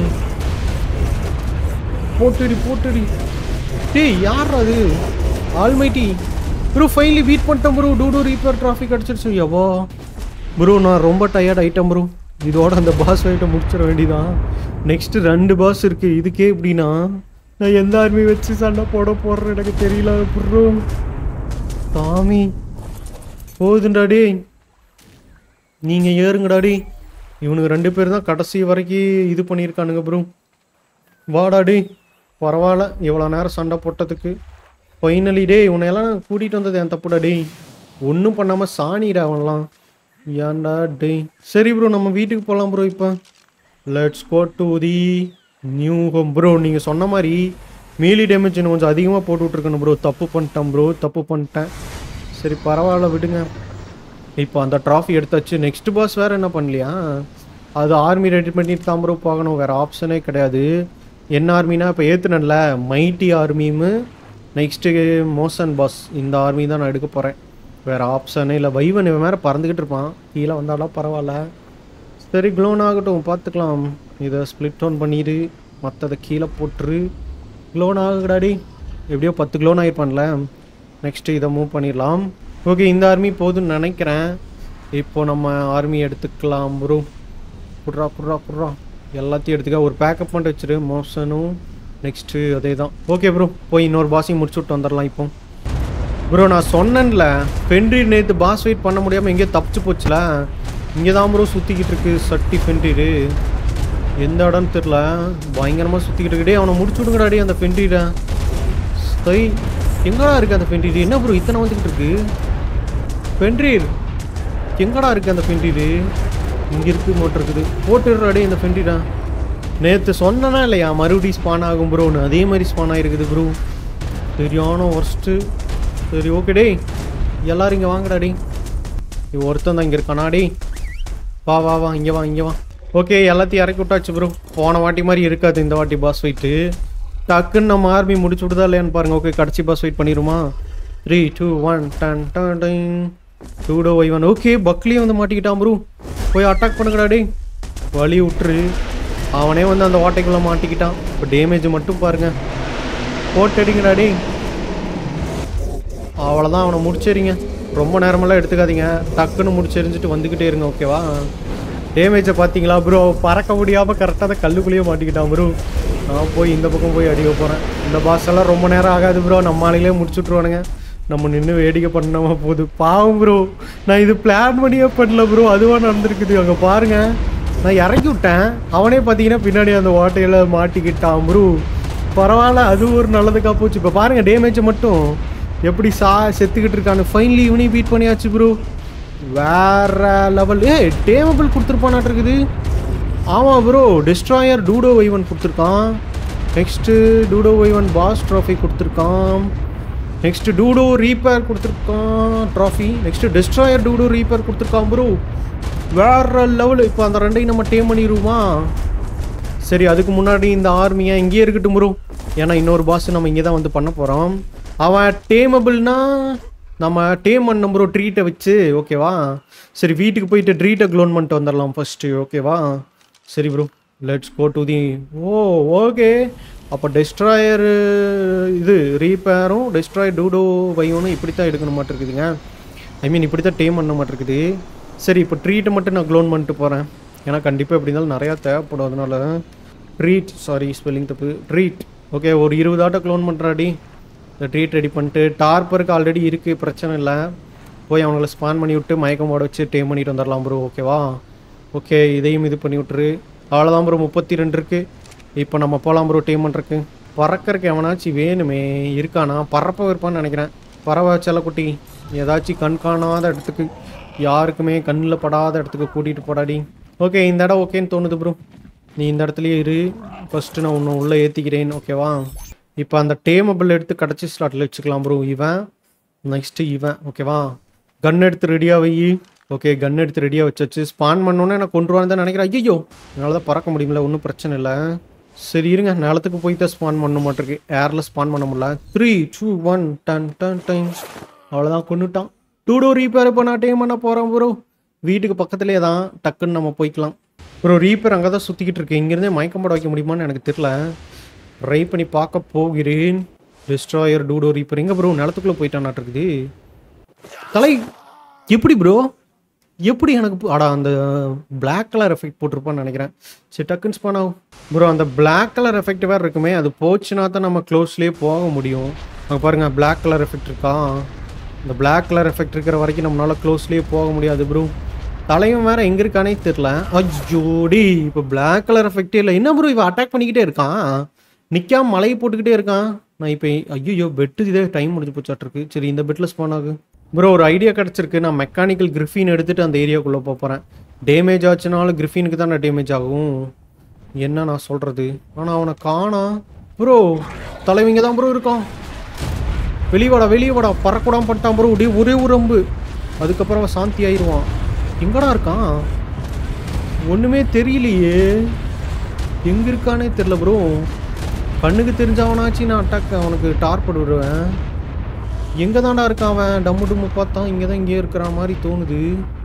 S1: போட்டுடி. டேய் யார் அது? Almighty bro. ஃபைனலி பீட் பண்ணிட்டேன் ப்ரோ. டூ ரீப்பர் டிராஃபிக் அடிச்சிருச்சு. எவ்வளோ ப்ரோ நான் ரொம்ப டயர்ட் ஆகிட்டேன் ப்ரோ. இதோட அந்த பாஸ் ஃபைட்டை முடிச்சிட வேண்டியதான். நெக்ஸ்ட்டு 2 பாஸ் இருக்குது. இதுக்கே எப்படின்னா நான் எந்த ஆர்மி வச்சு சண்டை போடுறேன் எனக்கு தெரியல ப்ரோ. சாமி போகுதுண்டாடி. நீங்கள் ஏறுங்கடாடி. இவனுக்கு 2 பேர் தான் கடைசி வரைக்கும் இது பண்ணியிருக்கானுங்க ப்ரோ. வாடாடி. பரவாயில்ல இவ்வளோ நேரம் சண்டை போட்டதுக்கு. ஃபைனலி டே இவனையெல்லாம் கூட்டிகிட்டு வந்தது என் தப்புடா. ஒன்றும் பண்ணாமல் சாணிடா அவன்லாம். ஏன்டா டே. சரி ப்ரோ நம்ம வீட்டுக்கு போகலாம் ப்ரோ. இப்போ let's go to the new home bro. நீங்கள் சொன்ன மாதிரி மீலி டேமேஜ் இன்னும் கொஞ்சம் அதிகமாக போட்டு விட்ருக்கணும் ப்ரோ. தப்பு பண்ணிட்டேன். சரி பரவாயில்ல விடுங்க. இப்போ அந்த ட்ராஃபி எடுத்தாச்சு. நெக்ஸ்ட் பாஸ் வேறு என்ன பண்ணலையா? அது ஆர்மி ரெடி பண்ணிட்டு தான் ப்ரோ போகணும். வேறு ஆப்ஷனே கிடையாது. என்ன ஆர்மினா இப்போ ஏற்றுனல மைட்டி ஆர்மியும் நெக்ஸ்ட்டு மோசன் பாஸ். இந்த ஆர்மி தான் நான் எடுக்க போகிறேன். வேறு ஆப்ஷனே இல்லை. வைவன் இவன் வேறு பறந்துக்கிட்டு இருப்பான். கீழே வந்தாலும் பரவாயில்ல. சரி க்ளோன் ஆகட்டும் பார்த்துக்கலாம். இதை ஸ்ப்ளிட் டவுன் பண்ணிடு. மற்றதை கீழே போட்டுரு. க்ளோன் ஆகுடாடி. எப்படியோ 10 க்ளோன் ஆகிருப்பான்ல. நெக்ஸ்ட்டு இதை மூவ் பண்ணிடலாம். ஓகே இந்த ஆர்மி போதுன்னு நினைக்கிறேன். இப்போ நம்ம ஆர்மி எடுத்துக்கலாம் ப்ரோ. புட்றா எல்லாத்தையும் எடுத்துக்க. ஒரு பேக்கப் பண்ணிட்டு வச்சுரு. மோஷனும் நெக்ஸ்ட்டு அதே தான். ஓகே ப்ரோ போய் இன்னொரு பாஸையும் முடிச்சு விட்டு வந்துடலாம். இப்போ ப்ரோ நான் சொன்னேன்ல ஃபென்ட்ரீர் நேற்று பாஸ் ஃபைட் பண்ண முடியாமல் எங்கேயோ தப்பிச்சு போச்சுல. இங்கே தான் ப்ரோ சுற்றிக்கிட்டு இருக்கு சட்டி ஃபென்ட்ரீரு. எந்த இடம்னு தெரில, பயங்கரமாக சுற்றிக்கிட்டு இருக்குடே. அவனை முடிச்சு விடுங்கடாடி அந்த ஃபென்ட்ரீரை. ஸ்கை எங்கடா இருக்குது அந்த ஃபென்ட்ரீர்? என்ன ப்ரோ இத்தனை வந்துக்கிட்டு இருக்கு ஃபென்ட்ரீர்? எங்கடா இருக்குது அந்த ஃபென்ட்ரீரு? இங்கே இருக்குது மோட்டர் இருக்குது. போட்டுடுறாடே இந்த ஃபென்ட்ரீரா. நேற்று சொன்னனா இல்லையா மறுபடியும் ஸ்பான் ஆகும் ப்ரோன்னு, அதே மாதிரி ஸ்பான் ஆகிருக்குது ப்ரோ. சரியான ஒர்ஸ்ட்டு. சரி ஓகே டே, எல்லோரும் இங்கே வாங்கடாடி. ஒருத்தன் தான் இங்கே இருக்கானாடி. வா வா வா இங்கே வா இங்கே வா. ஓகே எல்லாத்தையும் இறக்கி விட்டாச்சு ப்ரோ. போன வாட்டி மாதிரி இருக்காது இந்த வாட்டி பாஸ் ஃபைட்டு. டக்குன்னு நம்ம ஆர்மி முடிச்சு விடுதா இல்லையான்னு பாருங்கள். ஓகே கடைசி பாஸ் ஃபைட் பண்ணிடுமா? 3 2 1 டன் டன் டன். Dodo wyvern. ஓகே பக்லியே வந்து மாட்டிக்கிட்டான் ப்ரோ. போய் அட்டாக் பண்ணுங்கடாடி. வழி விட்டுரு. அவனே வந்து அந்த வாட்டைக்குள்ளே மாட்டிக்கிட்டான். இப்போ டேமேஜ் மட்டும் பாருங்கள். போட்டடிங்கடாடி. அவ்வளோதான், அவனை முடிச்சிடுங்க. ரொம்ப நேரமெல்லாம் எடுத்துக்காதீங்க. டக்குன்னு முடிச்செறிஞ்சிட்டு வந்துக்கிட்டே இருங்க ஓகேவா? டேமேஜை பார்த்தீங்களா ப்ரோ? பறக்க முடியாமல் கரெக்டாக அந்த கல்லுக்குள்ளேயே மாட்டிக்கிட்டான் ப்ரோ. நான் போய் இந்த பக்கம் போய் அடிக்க போகிறேன். இந்த பாஸ் எல்லாம் ரொம்ப நேரம் ஆகாது ப்ரோ, நம்ம ஆளுங்களே முடிச்சுட்ருவானுங்க. நம்ம நின்று வேடிக்கை பண்ணாம போகுது. பாவம் ப்ரோ, நான் இது பிளான் பண்ணியே பண்ணல ப்ரோ, அதுவாக நடந்திருக்குது. அங்கே பாருங்கள், நான் இறக்கி விட்டேன். அவனே பார்த்தீங்கன்னா பின்னாடி அந்த வாட்டையில் மாட்டிக்கிட்டான் ப்ரோ. பரவாயில்ல, அது ஒரு நல்லதுக்காக போச்சு. இப்போ பாருங்கள் டேமேஜை மட்டும் எப்படி செத்துக்கிட்டு இருக்கான்னு. ஃபைனலி இவனையும் பீட் பண்ணியாச்சு ப்ரோ. வேற லெவல். டேமபிள் கொடுத்துருப்பானாட்டு இருக்குது. ஆமாம் ப்ரோ, டிஸ்ட்ராயர் டூடோ ஒய்வன் கொடுத்துருக்கான். Next dodo wyvern boss trophy கொடுத்துருக்கான். நெக்ஸ்ட்டு டூடோ ரீப்பேர் கொடுத்துருக்கான் trophy. Next destroyer dodo reaper கொடுத்துருக்கான் ப்ரோ. வேற லெவல். இப்போ அந்த ரெண்டையும் நம்ம டேம் பண்ணிடுவோமா? சரி அதுக்கு முன்னாடி இந்த ஆர்மியை இங்கேயே இருக்கட்டும் ப்ரோ. ஏன்னா இன்னொரு பாஸ் நம்ம இங்கே தான் வந்து பண்ண போகிறோம். அவன் டேமபிள்னா நம்ம டேம் பண்ண ப்ரோ ட்ரீட்டை வச்சு ஓகேவா? சரி வீட்டுக்கு போயிட்டு ட்ரீட்டை க்ளோன் பண்ணிட்டு வந்துடலாம் ஃபஸ்ட்டு ஓகேவா? சரி bro let's go to the. Okay அப்போ டெஸ்ட்ராயர் இது ரீப்பேரும் டெஸ்ட்ராயர் டூடோ வையோனும் இப்படி தான் எடுக்கணும் மாட்டிருக்குதுங்க. ஐ மீன் இப்படி தான் டேம் பண்ண மாட்டிருக்குது. சரி இப்போ ட்ரீட்டை மட்டும் நான் க்ளோன் பண்ணிட்டு போகிறேன். ஏன்னா கண்டிப்பாக எப்படி இருந்தாலும் நிறையா தேவைப்படும். அதனால ட்ரீட், சாரி ஸ்பெல்லிங் தப்பு, ட்ரீட். ஓகே ஒரு 20 ஆட்டோ க்ளோன் பண்ணுறாடி. இந்த ட்ரீட் ரெடி பண்ணிட்டு டார்பருக்கு ஆல்ரெடி இருக்குது, பிரச்சனை இல்லை. போய் அவங்கள ஸ்பான் பண்ணி விட்டு மயக்கம் போட வச்சு டேம் பண்ணிட்டு வந்துடலாம் ப்ரோ ஓகேவா? ஓகே இதையும் இது பண்ணி விட்டுரு. அவ்வளோதான் ப்ரோ, 32 இருக்குது. இப்போ நம்ம போகலாம் ப்ரோ டேம் பண்ணுறக்கு. பறக்கிறதுக்கு எவனாச்சும் வேணுமே, இருக்கானா? பறப்ப இருப்பான்னு நினைக்கிறேன். பறவை செல்லக்குட்டி ஏதாச்சும் கண் காணாத இடத்துக்கு, யாருக்குமே கண்ணில் படாத இடத்துக்கு கூட்டிகிட்டு போடாடி. ஓகே இந்த இடம் ஓகேன்னு தோணுது ப்ரோ. நீ இந்த இடத்துலையே இரு. ஃபஸ்ட்டு நான் ஒன்று உள்ளே ஏற்றிக்கிறேன் ஓகேவா? இப்போ அந்த டேமபிள் எடுத்து கடைச்சி ஸ்லாட்டில் வச்சுக்கலாம் ப்ரோ. இவன் நெக்ஸ்ட்டு இவன் ஓகேவா? கன் எடுத்து ரெடியாக வை. ஓகே கன் எடுத்து ரெடியாக வச்சாச்சு. ஸ்பான் பண்ணோன்னே நான் கொண்டுருவான்னு தான் நினைக்கிறேன். ஐயோ என்னால் தான் பறக்க முடியல, ஒன்றும் பிரச்சனை இல்லை. சரி இருங்க, நிலத்துக்கு போய் தான் ஸ்பான் பண்ண மாட்டிருக்கு, ஏரில் ஸ்பான் பண்ண முடியல. 3 2 1 டன் டன் டன். அவ்வளோதான் கொண்டுட்டான். டூடோ ரீப்பேர் இப்போ நான் டேம் பண்ண போகிறேன் ப்ரோ. வீட்டுக்கு பக்கத்துலேயே தான், டக்குன்னு நம்ம போய்க்கலாம் ப்ரோ. ரீப்பேர் அங்கே தான் சுற்றிக்கிட்டு இருக்கு. இங்கேருந்தே மயக்கம் போட வைக்க முடியுமான்னு எனக்கு தெரியல. ட்ரை பண்ணி பார்க்க போகிறேன். டிஸ்ட்ராயர் டூடோ ரீப்பர் எங்கே ப்ரோ? நிலத்துக்குள்ளே போயிட்டான்னாட்டு இருக்குது. தலை எப்படி ப்ரோ? எப்படி எனக்கு அடா அந்த பிளாக் கலர் எஃபெக்ட் போட்டிருப்பான்னு நினைக்கிறேன். சரி டக்குன்னு ஸ்பான் ஆகும் ப்ரோ. அந்த பிளாக் கலர் எஃபெக்ட் வேறு இருக்குமே, அது போச்சுன்னா தான் நம்ம க்ளோஸ்லேயே போக முடியும். அங்கே பாருங்கள் பிளாக் கலர் எஃபெக்ட் இருக்கா? இந்த பிளாக் கலர் எஃபெக்ட் இருக்கிற வரைக்கும் நம்மளால் க்ளோஸ்லேயே போக முடியாது ப்ரோ. தலையும் வேறு எங்கே இருக்கானே தெரில. அஜோடி இப்போ பிளாக் கலர் எஃபெக்டே இல்லை. என்ன ப்ரோ இவன் அட்டாக் பண்ணிக்கிட்டே இருக்கான், நிற்காம மலையை போட்டுக்கிட்டே இருக்கான். நான் இப்போ ஐயோ பெட்டு இதே டைம் முடிஞ்சு போச்சாட்டிருக்கு. சரி இந்த பெட்டில் ஸ்பான் ஆகு ப்ரோ. ஒரு ஐடியா கிடச்சிருக்கு. நான் மெக்கானிக்கல் கிரிஃபின் எடுத்துகிட்டு அந்த ஏரியாவுக்குள்ளே போகிறேன். டேமேஜ் ஆச்சுனாலும் கிரிஃபினுக்கு தான் டேமேஜ் ஆகும். என்ன நான் சொல்கிறது? ஆனால் அவனை காணா ப்ரோ. தலைவிங்க தான் ப்ரோ இருக்கான். வெளியே வாடா பறக்கூடாம பண்ணிட்டான் ப்ரோ. ஒரே ஒரு அம்பு, அதுக்கப்புறம் அவன் சாந்தி ஆயிடுவான். எங்கடா இருக்கான்? ஒன்றுமே தெரியலையே, எங்கே இருக்கானே தெரில ப்ரோ. கண்ணுக்கு தெரிஞ்சவனாச்சு நான் அட்டாக் அவனுக்கு டார்பட் விடுவேன். எங்கே தான்டா இருக்கான் அவன்? டம்மு டும்மு பார்த்தான் இங்கே தான், இங்கே இருக்கிற மாதிரி தோணுது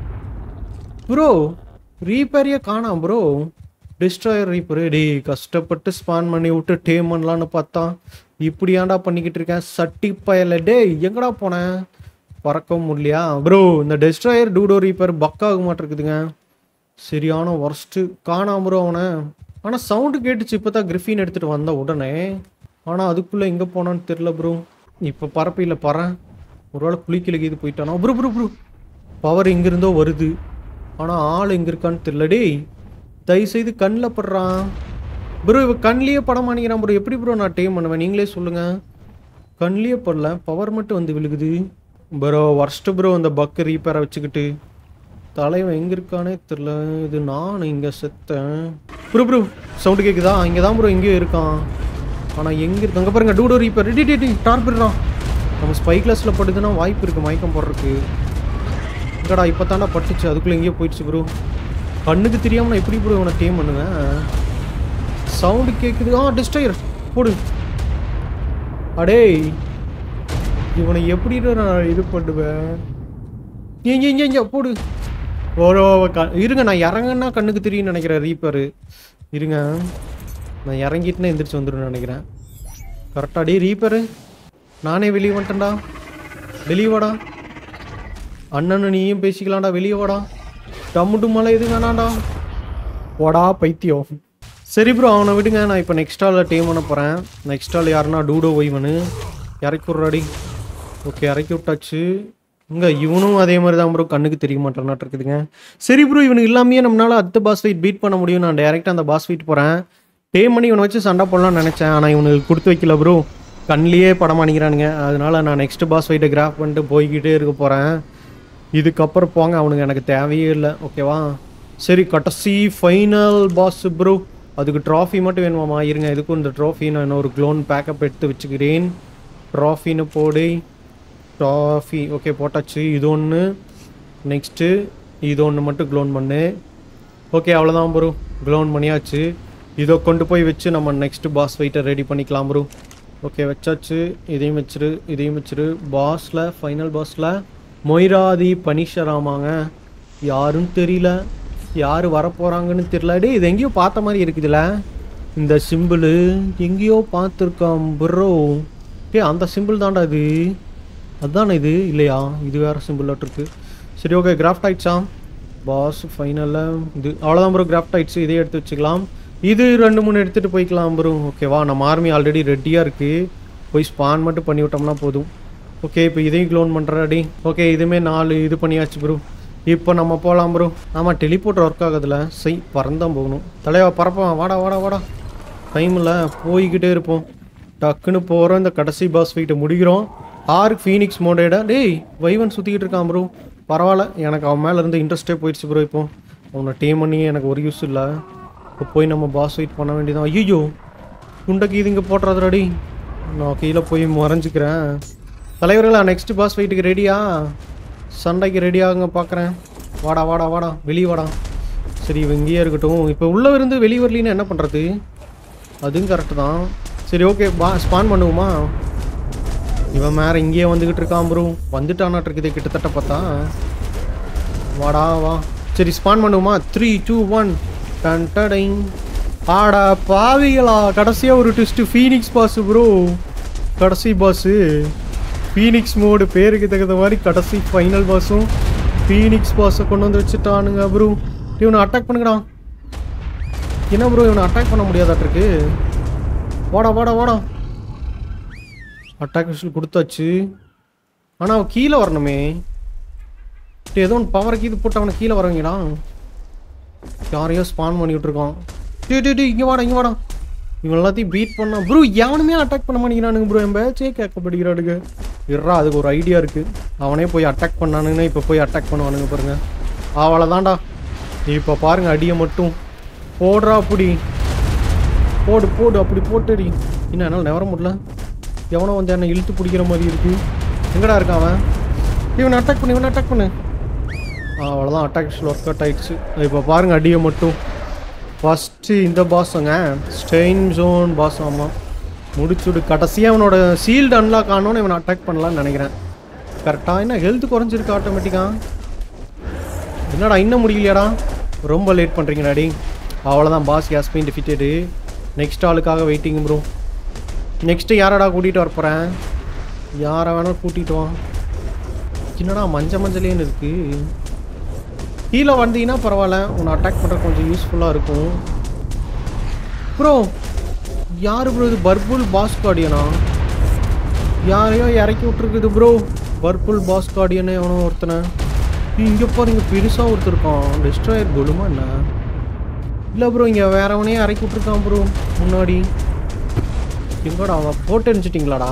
S1: ப்ரோ. ரீப்பேரியே காணாம் ப்ரோ. டிஸ்ட்ராயர் ரீப்பரு டே கஷ்டப்பட்டு ஸ்பான் பண்ணி விட்டு டேம் பண்ணலான்னு பார்த்தா இப்படி ஏன்டா பண்ணிக்கிட்டு இருக்கேன் சட்டி பயல. டே எங்கடா போனேன்? பறக்க முடியலையா ப்ரோ? இந்த டிஸ்ட்ராயர் டூடோ ரீப்பர் பக்காக மாட்டிருக்குதுங்க. சரியான ஒர்ஸ்ட்டு. காணாம ப்ரோ அவனை. ஆனால் சவுண்டு கேட்டுச்சு இப்போ தான் கிரிஃபின் எடுத்துகிட்டு வந்த உடனே. ஆனால் அதுக்குள்ளே எங்கே போனான்னு தெரில ப்ரோ. இப்போ பறப்பையில் பறேன். ஒருவேளை குளிக்கலுக்கு இது போயிட்டானா ப்ரோ ப்ரோ ப்ரோ பவர் எங்கிருந்தோ வருது ஆனால் ஆள் எங்கே இருக்கான்னு தெரியல டேய் தயவுசெய்து கண்ணில் படுறான் ப்ரோ இவ கண்ணிலேயே படம் பண்ணிக்கிறான் ப்ரோ எப்படி ப்ரோ நான் டேம் பண்ணுவேன் நீங்களே சொல்லுங்கள் கண்ணிலேயே படல பவர் மட்டும் வந்து விழுகுது ப்ரோ ஒர்ஸ்ட்டு ப்ரோ அந்த பக்கு ரீப்பேரை வச்சுக்கிட்டு தலைவன் எங்கே இருக்கானே தெரில இது நான் இங்கே செத்தேன் ப்ரோ ப்ரோ சவுண்டு கேட்குதா இங்கே தான் ப்ரோ எங்கேயோ இருக்கான் ஆனால் எங்கே இருக்கு அங்கே பாருங்க டூடோ ரீப்பர் ரெடி டார்பிடுறான் நம்ம ஸ்பை கிளாஸில் படுதுன்னா வாய்ப்பு இருக்குது மயக்கம் போடுறதுக்கு எங்கடா இப்போ தாண்டா பட்டுச்சு அதுக்குள்ளே எங்கேயோ போயிடுச்சு ப்ரோ கண்ணுக்கு தெரியாமல் நான் எப்படி ப்ரோ இவனை டேம் பண்ணுவேன் சவுண்டு கேட்குது டிஸ்டயர் போடு அடே இவனை எப்படி நான் இது பண்ணுவேன் ஏங்க போடு ஓரோ இருங்க நான் இறங்கன்னா கண்ணுக்கு தெரியும்னு நினைக்கிறேன் ரீப்பரு இருங்க நான் இறங்கிட்டுனா எந்திரிச்சு வந்துடும் நினைக்கிறேன் கரெக்டாக டே ரீப்பரு நானே வெளியே வந்துட்டேன்டா வெளியே வாடா அண்ணனு நீயும் பேசிக்கலாம்டா வெளியே வாடா டம்முட்டு மலை எது வேணாண்டா வாடா பைத்தியம் சரி ப்ரோ அவனை விடுங்க நான் இப்போ நெக்ஸ்ட் ஆளில் டீம் பண்ண போகிறேன் நெக்ஸ்ட் ஆள் யாருன்னா டூடோ ஒய்வனு இறக்கி விட்றாடி ஓகே இறக்கி விட்டாச்சு இங்கே இவனும் அதே மாதிரி தான் ப்ரோ கண்ணுக்கு தெரிய மாட்டேன்னாட்டு இருக்குதுங்க சரி ப்ரோ இவனுக்கு இல்லாமையே நம்மளால் அடுத்த பாஸ் ஃபைட் பீட் பண்ண முடியும் நான் டேரெக்டாக அந்த பாஸ் ஃபைட் போகிறேன் டேம் பண்ணி இவனை வச்சு சண்டை போடலாம்னு நினச்சேன் ஆனால் இவனுக்கு கொடுத்து வைக்கல ப்ரோ கண்ணிலேயே படம் பண்ணிக்கிறானுங்க அதனால் நான் நெக்ஸ்ட் பாஸ் ஃபைட்டை கிராஃப் பண்ணிட்டு போய்கிட்டே இருக்க போகிறேன் இதுக்கப்புறம் போங்க அவனுக்கு எனக்கு தேவையே இல்லை ஓகேவா சரி கடைசி ஃபைனல் பாஸ் ப்ரோ அதுக்கு ட்ராஃபி மட்டும் வேணுமாம்மா இருங்க இதுக்கும் இந்த ட்ராஃபி நான் இன்னொரு க்ளோன் பேக்கப் எடுத்து வச்சுக்கிறேன் ட்ராஃபின்னு போடு ட்ராஃபி ஓகே போட்டாச்சு இது ஒன்று நெக்ஸ்ட்டு இது ஒன்று மட்டும் க்ளோன் பண்ணு ஓகே அவ்வளோதான் ப்ரோ க்ளோன் பண்ணியாச்சு இதை கொண்டு போய் வச்சு நம்ம நெக்ஸ்ட்டு பாஸ் ஃபைட்டை ரெடி பண்ணிக்கலாம் ப்ரோ ஓகே வச்சாச்சு இதையும் வச்சிரு பாஸில் ஃபைனல் பாஸில் மொய்ராதி பனிஷராமாங்க யாரும் தெரியல யார் வரப்போகிறாங்கன்னு தெரியல டே இது எங்கேயோ பார்த்த மாதிரி இருக்குதுல்ல இந்த சிம்பிள் எங்கேயோ பார்த்துருக்கான் ப்ரோ அந்த சிம்பிள் தான்டா இது அதுதானே இது இல்லையா இது வேறு சிம்பிளாட்டு இருக்குது சரி ஓகே கிராஃப்ட் ஆயிடுச்சா பாஸ் ஃபைனலில் இது அவ்வளோதான் ப்ரோ கிராஃப்ட் ஆயிடுச்சு இதே எடுத்து வச்சுக்கலாம் இது 2-3 எடுத்துகிட்டு போய்க்கலாம் ப்ரோ ஓகேவா நம்ம ஆர்மி ஆல்ரெடி ரெடியாக இருக்குது போய் ஸ்பான் மட்டும் பண்ணி விட்டோம்னா போதும் ஓகே இப்போ இதையும் க்ளோன் பண்ணுறாடி ஓகே இதுவுமே 4 இது பண்ணியாச்சு ப்ரோ இப்போ நம்ம போகலாம் ப்ரோ ஆமாம் டெலிபோர்ட் ஒர்க் ஆகுதுல பறந்தான் போகணும் தலைவா பறப்பான் வாடா டைமில் போய்கிட்டே இருப்போம் டக்குன்னு போகிறோம் இந்த கடைசி பாஸ் ஃபைட்டை முடிக்கிறோம் ஆர்க் ஃபீனிக்ஸ் மோடேடா டேய் வைவன் சுற்றிக்கிட்டு இருக்கான் ப்ரோ பரவாயில்ல எனக்கு அவன் மேலே இருந்து இன்ட்ரெஸ்ட்டே போயிடுச்சு ப்ரோ இப்போ அவனை டீம் பண்ணி எனக்கு ஒரு யூஸ் இல்லை இப்போ போய் நம்ம பாஸ் ஃபைட் பண்ண வேண்டியதான் ஐயோ குண்டைக்கு இது இங்கே போட்டுறதுடாடி நான் கீழே போய் மறைஞ்சிக்கிறேன் தலைவர்களா நெக்ஸ்ட் பாஸ் ஃபைட்டுக்கு ரெடியா சண்டைக்கு ரெடியாகுங்க பார்க்குறேன் வாடா வெளியே வாடா சரி இவன் இங்கேயே இருக்கட்டும் இப்போ உள்ளே இருந்து வெளியே வரலின்னு என்ன பண்ணுறது அதுவும் கரெக்டு தான் சரி ஓகே ஸ்பான் பண்ணுவோமா இவன் மேலே இங்கேயே வந்துக்கிட்டு இருக்கான் ப்ரோ வந்துட்டானாட்டு இருக்குது கிட்டத்தட்ட பார்த்தா வாடா வா சரி ஸ்பான் பண்ணுவோமா 3 2 1 டன் டடைங் ஆடா பாவிகளா கடைசியாக ஒரு ட்விஸ்ட்டு ஃபீனிக்ஸ் பாஸ் ப்ரோ கடைசி பாஸு ஃபீனிக்ஸ் மோடு பேருக்கு தகுந்த மாதிரி கடைசி ஃபைனல் பாஸும் ஃபீனிக்ஸ் பாஸை கொண்டு வந்து வச்சுட்டானுங்க ப்ரோ இவனை அட்டாக் பண்ணுங்கடா என்ன ப்ரோ இவனை அட்டாக் பண்ண முடியாதாட்டிருக்கு வாடா அட்டாக் விஷயம் கொடுத்தாச்சு ஆனால் அவன் கீழே வரணுமே ஏதோ ஒன்று பவருக்கு இது போட்டு அவனை கீழே வரவங்கடா யாரையோ ஸ்பான் பண்ணி விட்டுருக்கான் டே இங்கே வாடா இவன் எல்லாத்தையும் பீட் பண்ணா ப்ரோ எவனுமே அட்டாக் பண்ண மாட்டேங்கிறானுங்க ப்ரோ என் பேச்சே கேட்கப்படுகிறானுங்க இருறா அதுக்கு ஒரு ஐடியா இருக்குது அவனே போய் அட்டாக் பண்ணானுங்கன்னா இப்போ போய் அட்டாக் பண்ணுவானுங்க பாருங்க அவ்வளோதான்டா இப்போ பாருங்க அடியை மட்டும் போடுறா அப்படி போடு அப்படி போட்டுடி இன்னும் என்னால் நவர முடியல எவனோ வந்து என்னை இழுத்து பிடிக்கிற மாதிரி இருக்குது எங்கடா இருக்கான் அவன் இவனை அட்டாக் பண்ணு அவ்வளோதான் அட்டாக் ஒர்க் அவுட் ஆகிடுச்சு இப்போ பாருங்கள் அடியை மட்டும் ஃபஸ்ட்டு இந்த பாஸுங்க ஸ்டெயின் ஜோன் பாஸ் ஆமாம் முடிச்சுடு கடைசியாக அவனோட சீல்டு அன்லாக் ஆனோன்னு இவனை அட்டாக் பண்ணலான்னு நினைக்கிறேன் கரெக்டாக என்ன ஹெல்த் குறைஞ்சிருக்கு ஆட்டோமேட்டிக்காக என்னடா இன்னும் முடியலையாடா ரொம்ப லேட் பண்ணுறீங்கடாடி அவ்வளோதான் boss has been defeated next ஆளுக்காக வெயிட்டிங் ப்ரோ நெக்ஸ்ட்டு யாரடா கூட்டிகிட்டு வரப்போகிறேன் யாரை வேணாலும் கூட்டிகிட்டு வா என்னடா மஞ்சளேன்னு இருக்குது கீழே வந்தீங்கன்னா பரவாயில்ல உன்னை அட்டாக் பண்ணுற கொஞ்சம் யூஸ்ஃபுல்லாக இருக்கும் ப்ரோ யார் ப்ரோ இது பர்புல் பாஸ் கார்டியனா யாரையோ இறக்கி விட்ருக்குது ப்ரோ பர்பிள் பாஸ் கார்டியனே எவனோ ஒருத்தனை இங்கே பாருங்க பெருசாக ஒருத்தர் இருக்கான். டிஸ்ட்ராயர் கொலுமா என்ன இல்லை ப்ரோ, இங்கே வேறவனே இறக்கி விட்ருக்கான் ப்ரோ முன்னாடி. எங்கடா அவன் போட்டு அனுப்பிச்சிட்டிங்களாடா?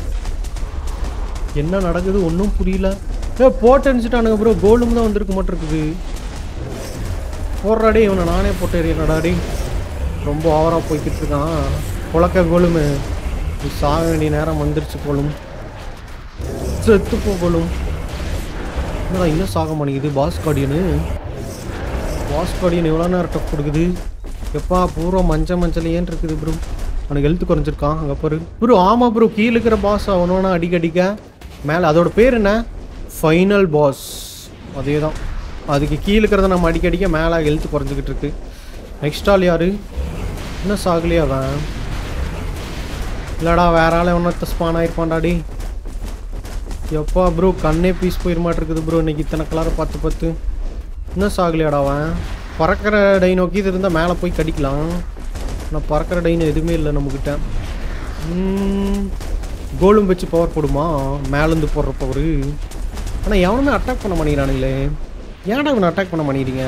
S1: என்ன நடக்குது ஒன்றும் புரியல. போட்டு அனுப்பிச்சிட்டானுங்க ப்ரோ. கோலும் தான் வந்திருக்க மாட்டிருக்குது. போடுறாடி இவனை நானே போட்டு எறியடாடி. ரொம்ப ஓவராக போய்கிட்டு இருக்கான். குழக்க கோலுமே சாக வேண்டிய நேரம் வந்துருச்சு. கோலும் செத்து போகலும். என்னடா இன்னும் சாக மாட்டேங்குது பாஸ் கார்டியனு. பாஸ் கார்டியன் எவ்வளோ நேரம் டஃப் கொடுக்குது. எப்பா பூரா மஞ்சளையேன் இருக்குது ப்ரோ. அவனுக்கு ஹெல்த் குறைஞ்சிருக்கான். அங்கே பாரு ப்ரோ. ஆமாம் ப்ரோ, கீழே இருக்கிற பாஸ் அவனோனா அடிக்க மேலே. அதோட பேர் என்ன? Final boss. அதே தான். அதுக்கு கீழே இருக்கிறத நம்ம அடிக்க மேலே ஹெல்த் குறைஞ்சிக்கிட்டு இருக்கு. நெக்ஸ்ட் ஆள் யார்? இன்னும் சாகலையா அவன்? இல்லைடா வேற ஆள் எவனத்த ஸ்பான் ஆகிருப்பான்டாடி. எப்பா ப்ரோ கண்ணே பீஸ் போயிட மாட்டிருக்குது ப்ரோ. இன்னைக்கு இத்தனை கலரை பார்த்து இன்னும் சாகலையாடா அவன்? பறக்கிற டைனோக்கி இது இருந்தால் மேலே போய் கடிக்கலாம். ஆனால் பறக்கிற டைனோ எதுவுமே இல்லை நம்மக்கிட்ட. கோலும் வச்சு பவர் போடுமா மேலேருந்து போடுற பவர்? ஆனால் எவனுமே அட்டாக் பண்ண மாட்டேங்கிறானுங்களே. ஏன்டா இவனை அட்டாக் பண்ண மாட்டேங்கிறீங்க?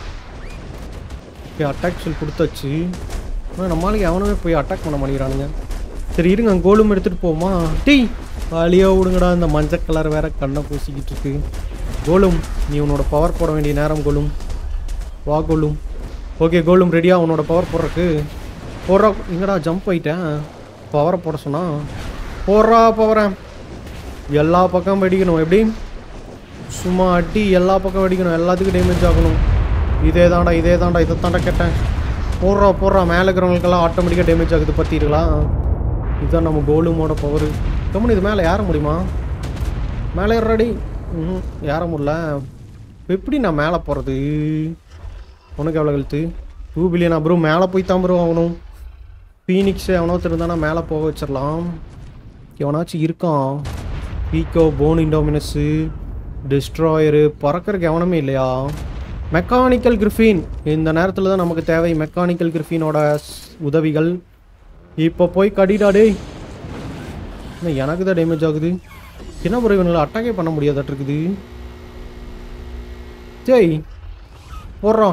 S1: ஓகே அட்டாக் சொல்லி கொடுத்தாச்சு. ஆனால் நம்மளுக்கு எவனுமே போய் அட்டாக் பண்ண மாட்டேங்கிறானுங்க. சரி இருங்க கோலும் எடுத்துகிட்டு போமா. டீ வழியாக விடுங்கடா. இந்த மஞ்சள் கலர் வேற கண்ணை பூசிக்கிட்டு இருக்கு. கோலும் நீ உன்னோட பவர் போட வேண்டிய நேரம். கோலும் வா கோலும். ஓகே கோலும் ரெடியா உன்னோட பவர் போடுறக்கு? போடுறா. இங்கடா ஜம்ப் ஆயிட்டேன். பவரை போட சொன்னா போடுறா. பவரை எல்லா பக்கம் வெடிக்கணும். எப்படி சும்மா அடி எல்லா பக்கம் வெடிக்கணும். எல்லாத்துக்கும் டேமேஜ் ஆகணும். இதே தாண்டா இதை தாண்டா கேட்டேன். போடுறா. மேலே இருக்கிறவங்களுக்கெல்லாம் ஆட்டோமேட்டிக்காக டேமேஜ் ஆகுது. பற்றிருக்கலாம். இதுதான் நம்ம கோலுமோட பவர். கம்மனு இது மேலே ஏற முடியுமா? மேலே ஏறாடி. ஏற முடியல. எப்படி நான் மேலே போகிறது? உனக்கு எவ்வளோ ஹெல்த்து? 2 billion bro. மேலே போய் தான் ப்ரோ ஆகணும். ஃபீனிக்ஸ் எவனோ தெரிந்தானா மேலே போக வச்சிடலாம். எவனாச்சும் இருக்கான்? பீக்கோ, போன் இண்டோமினஸு, டிஸ்ட்ராயரு. பறக்கிறதுக்கு எவனமே இல்லையா? Mechanical griffin. இந்த நேரத்தில் தான் நமக்கு தேவை மெக்கானிக்கல் கிரிஃபினோட உதவிகள். இப்போ போய் கடிடாடே. இல்லை எனக்கு தான் டேமேஜ் ஆகுது. என்ன ப்ரோ இவங்களை அட்டாக்கே பண்ண முடியாதாட்டு இருக்குது. சரி போடுறான்.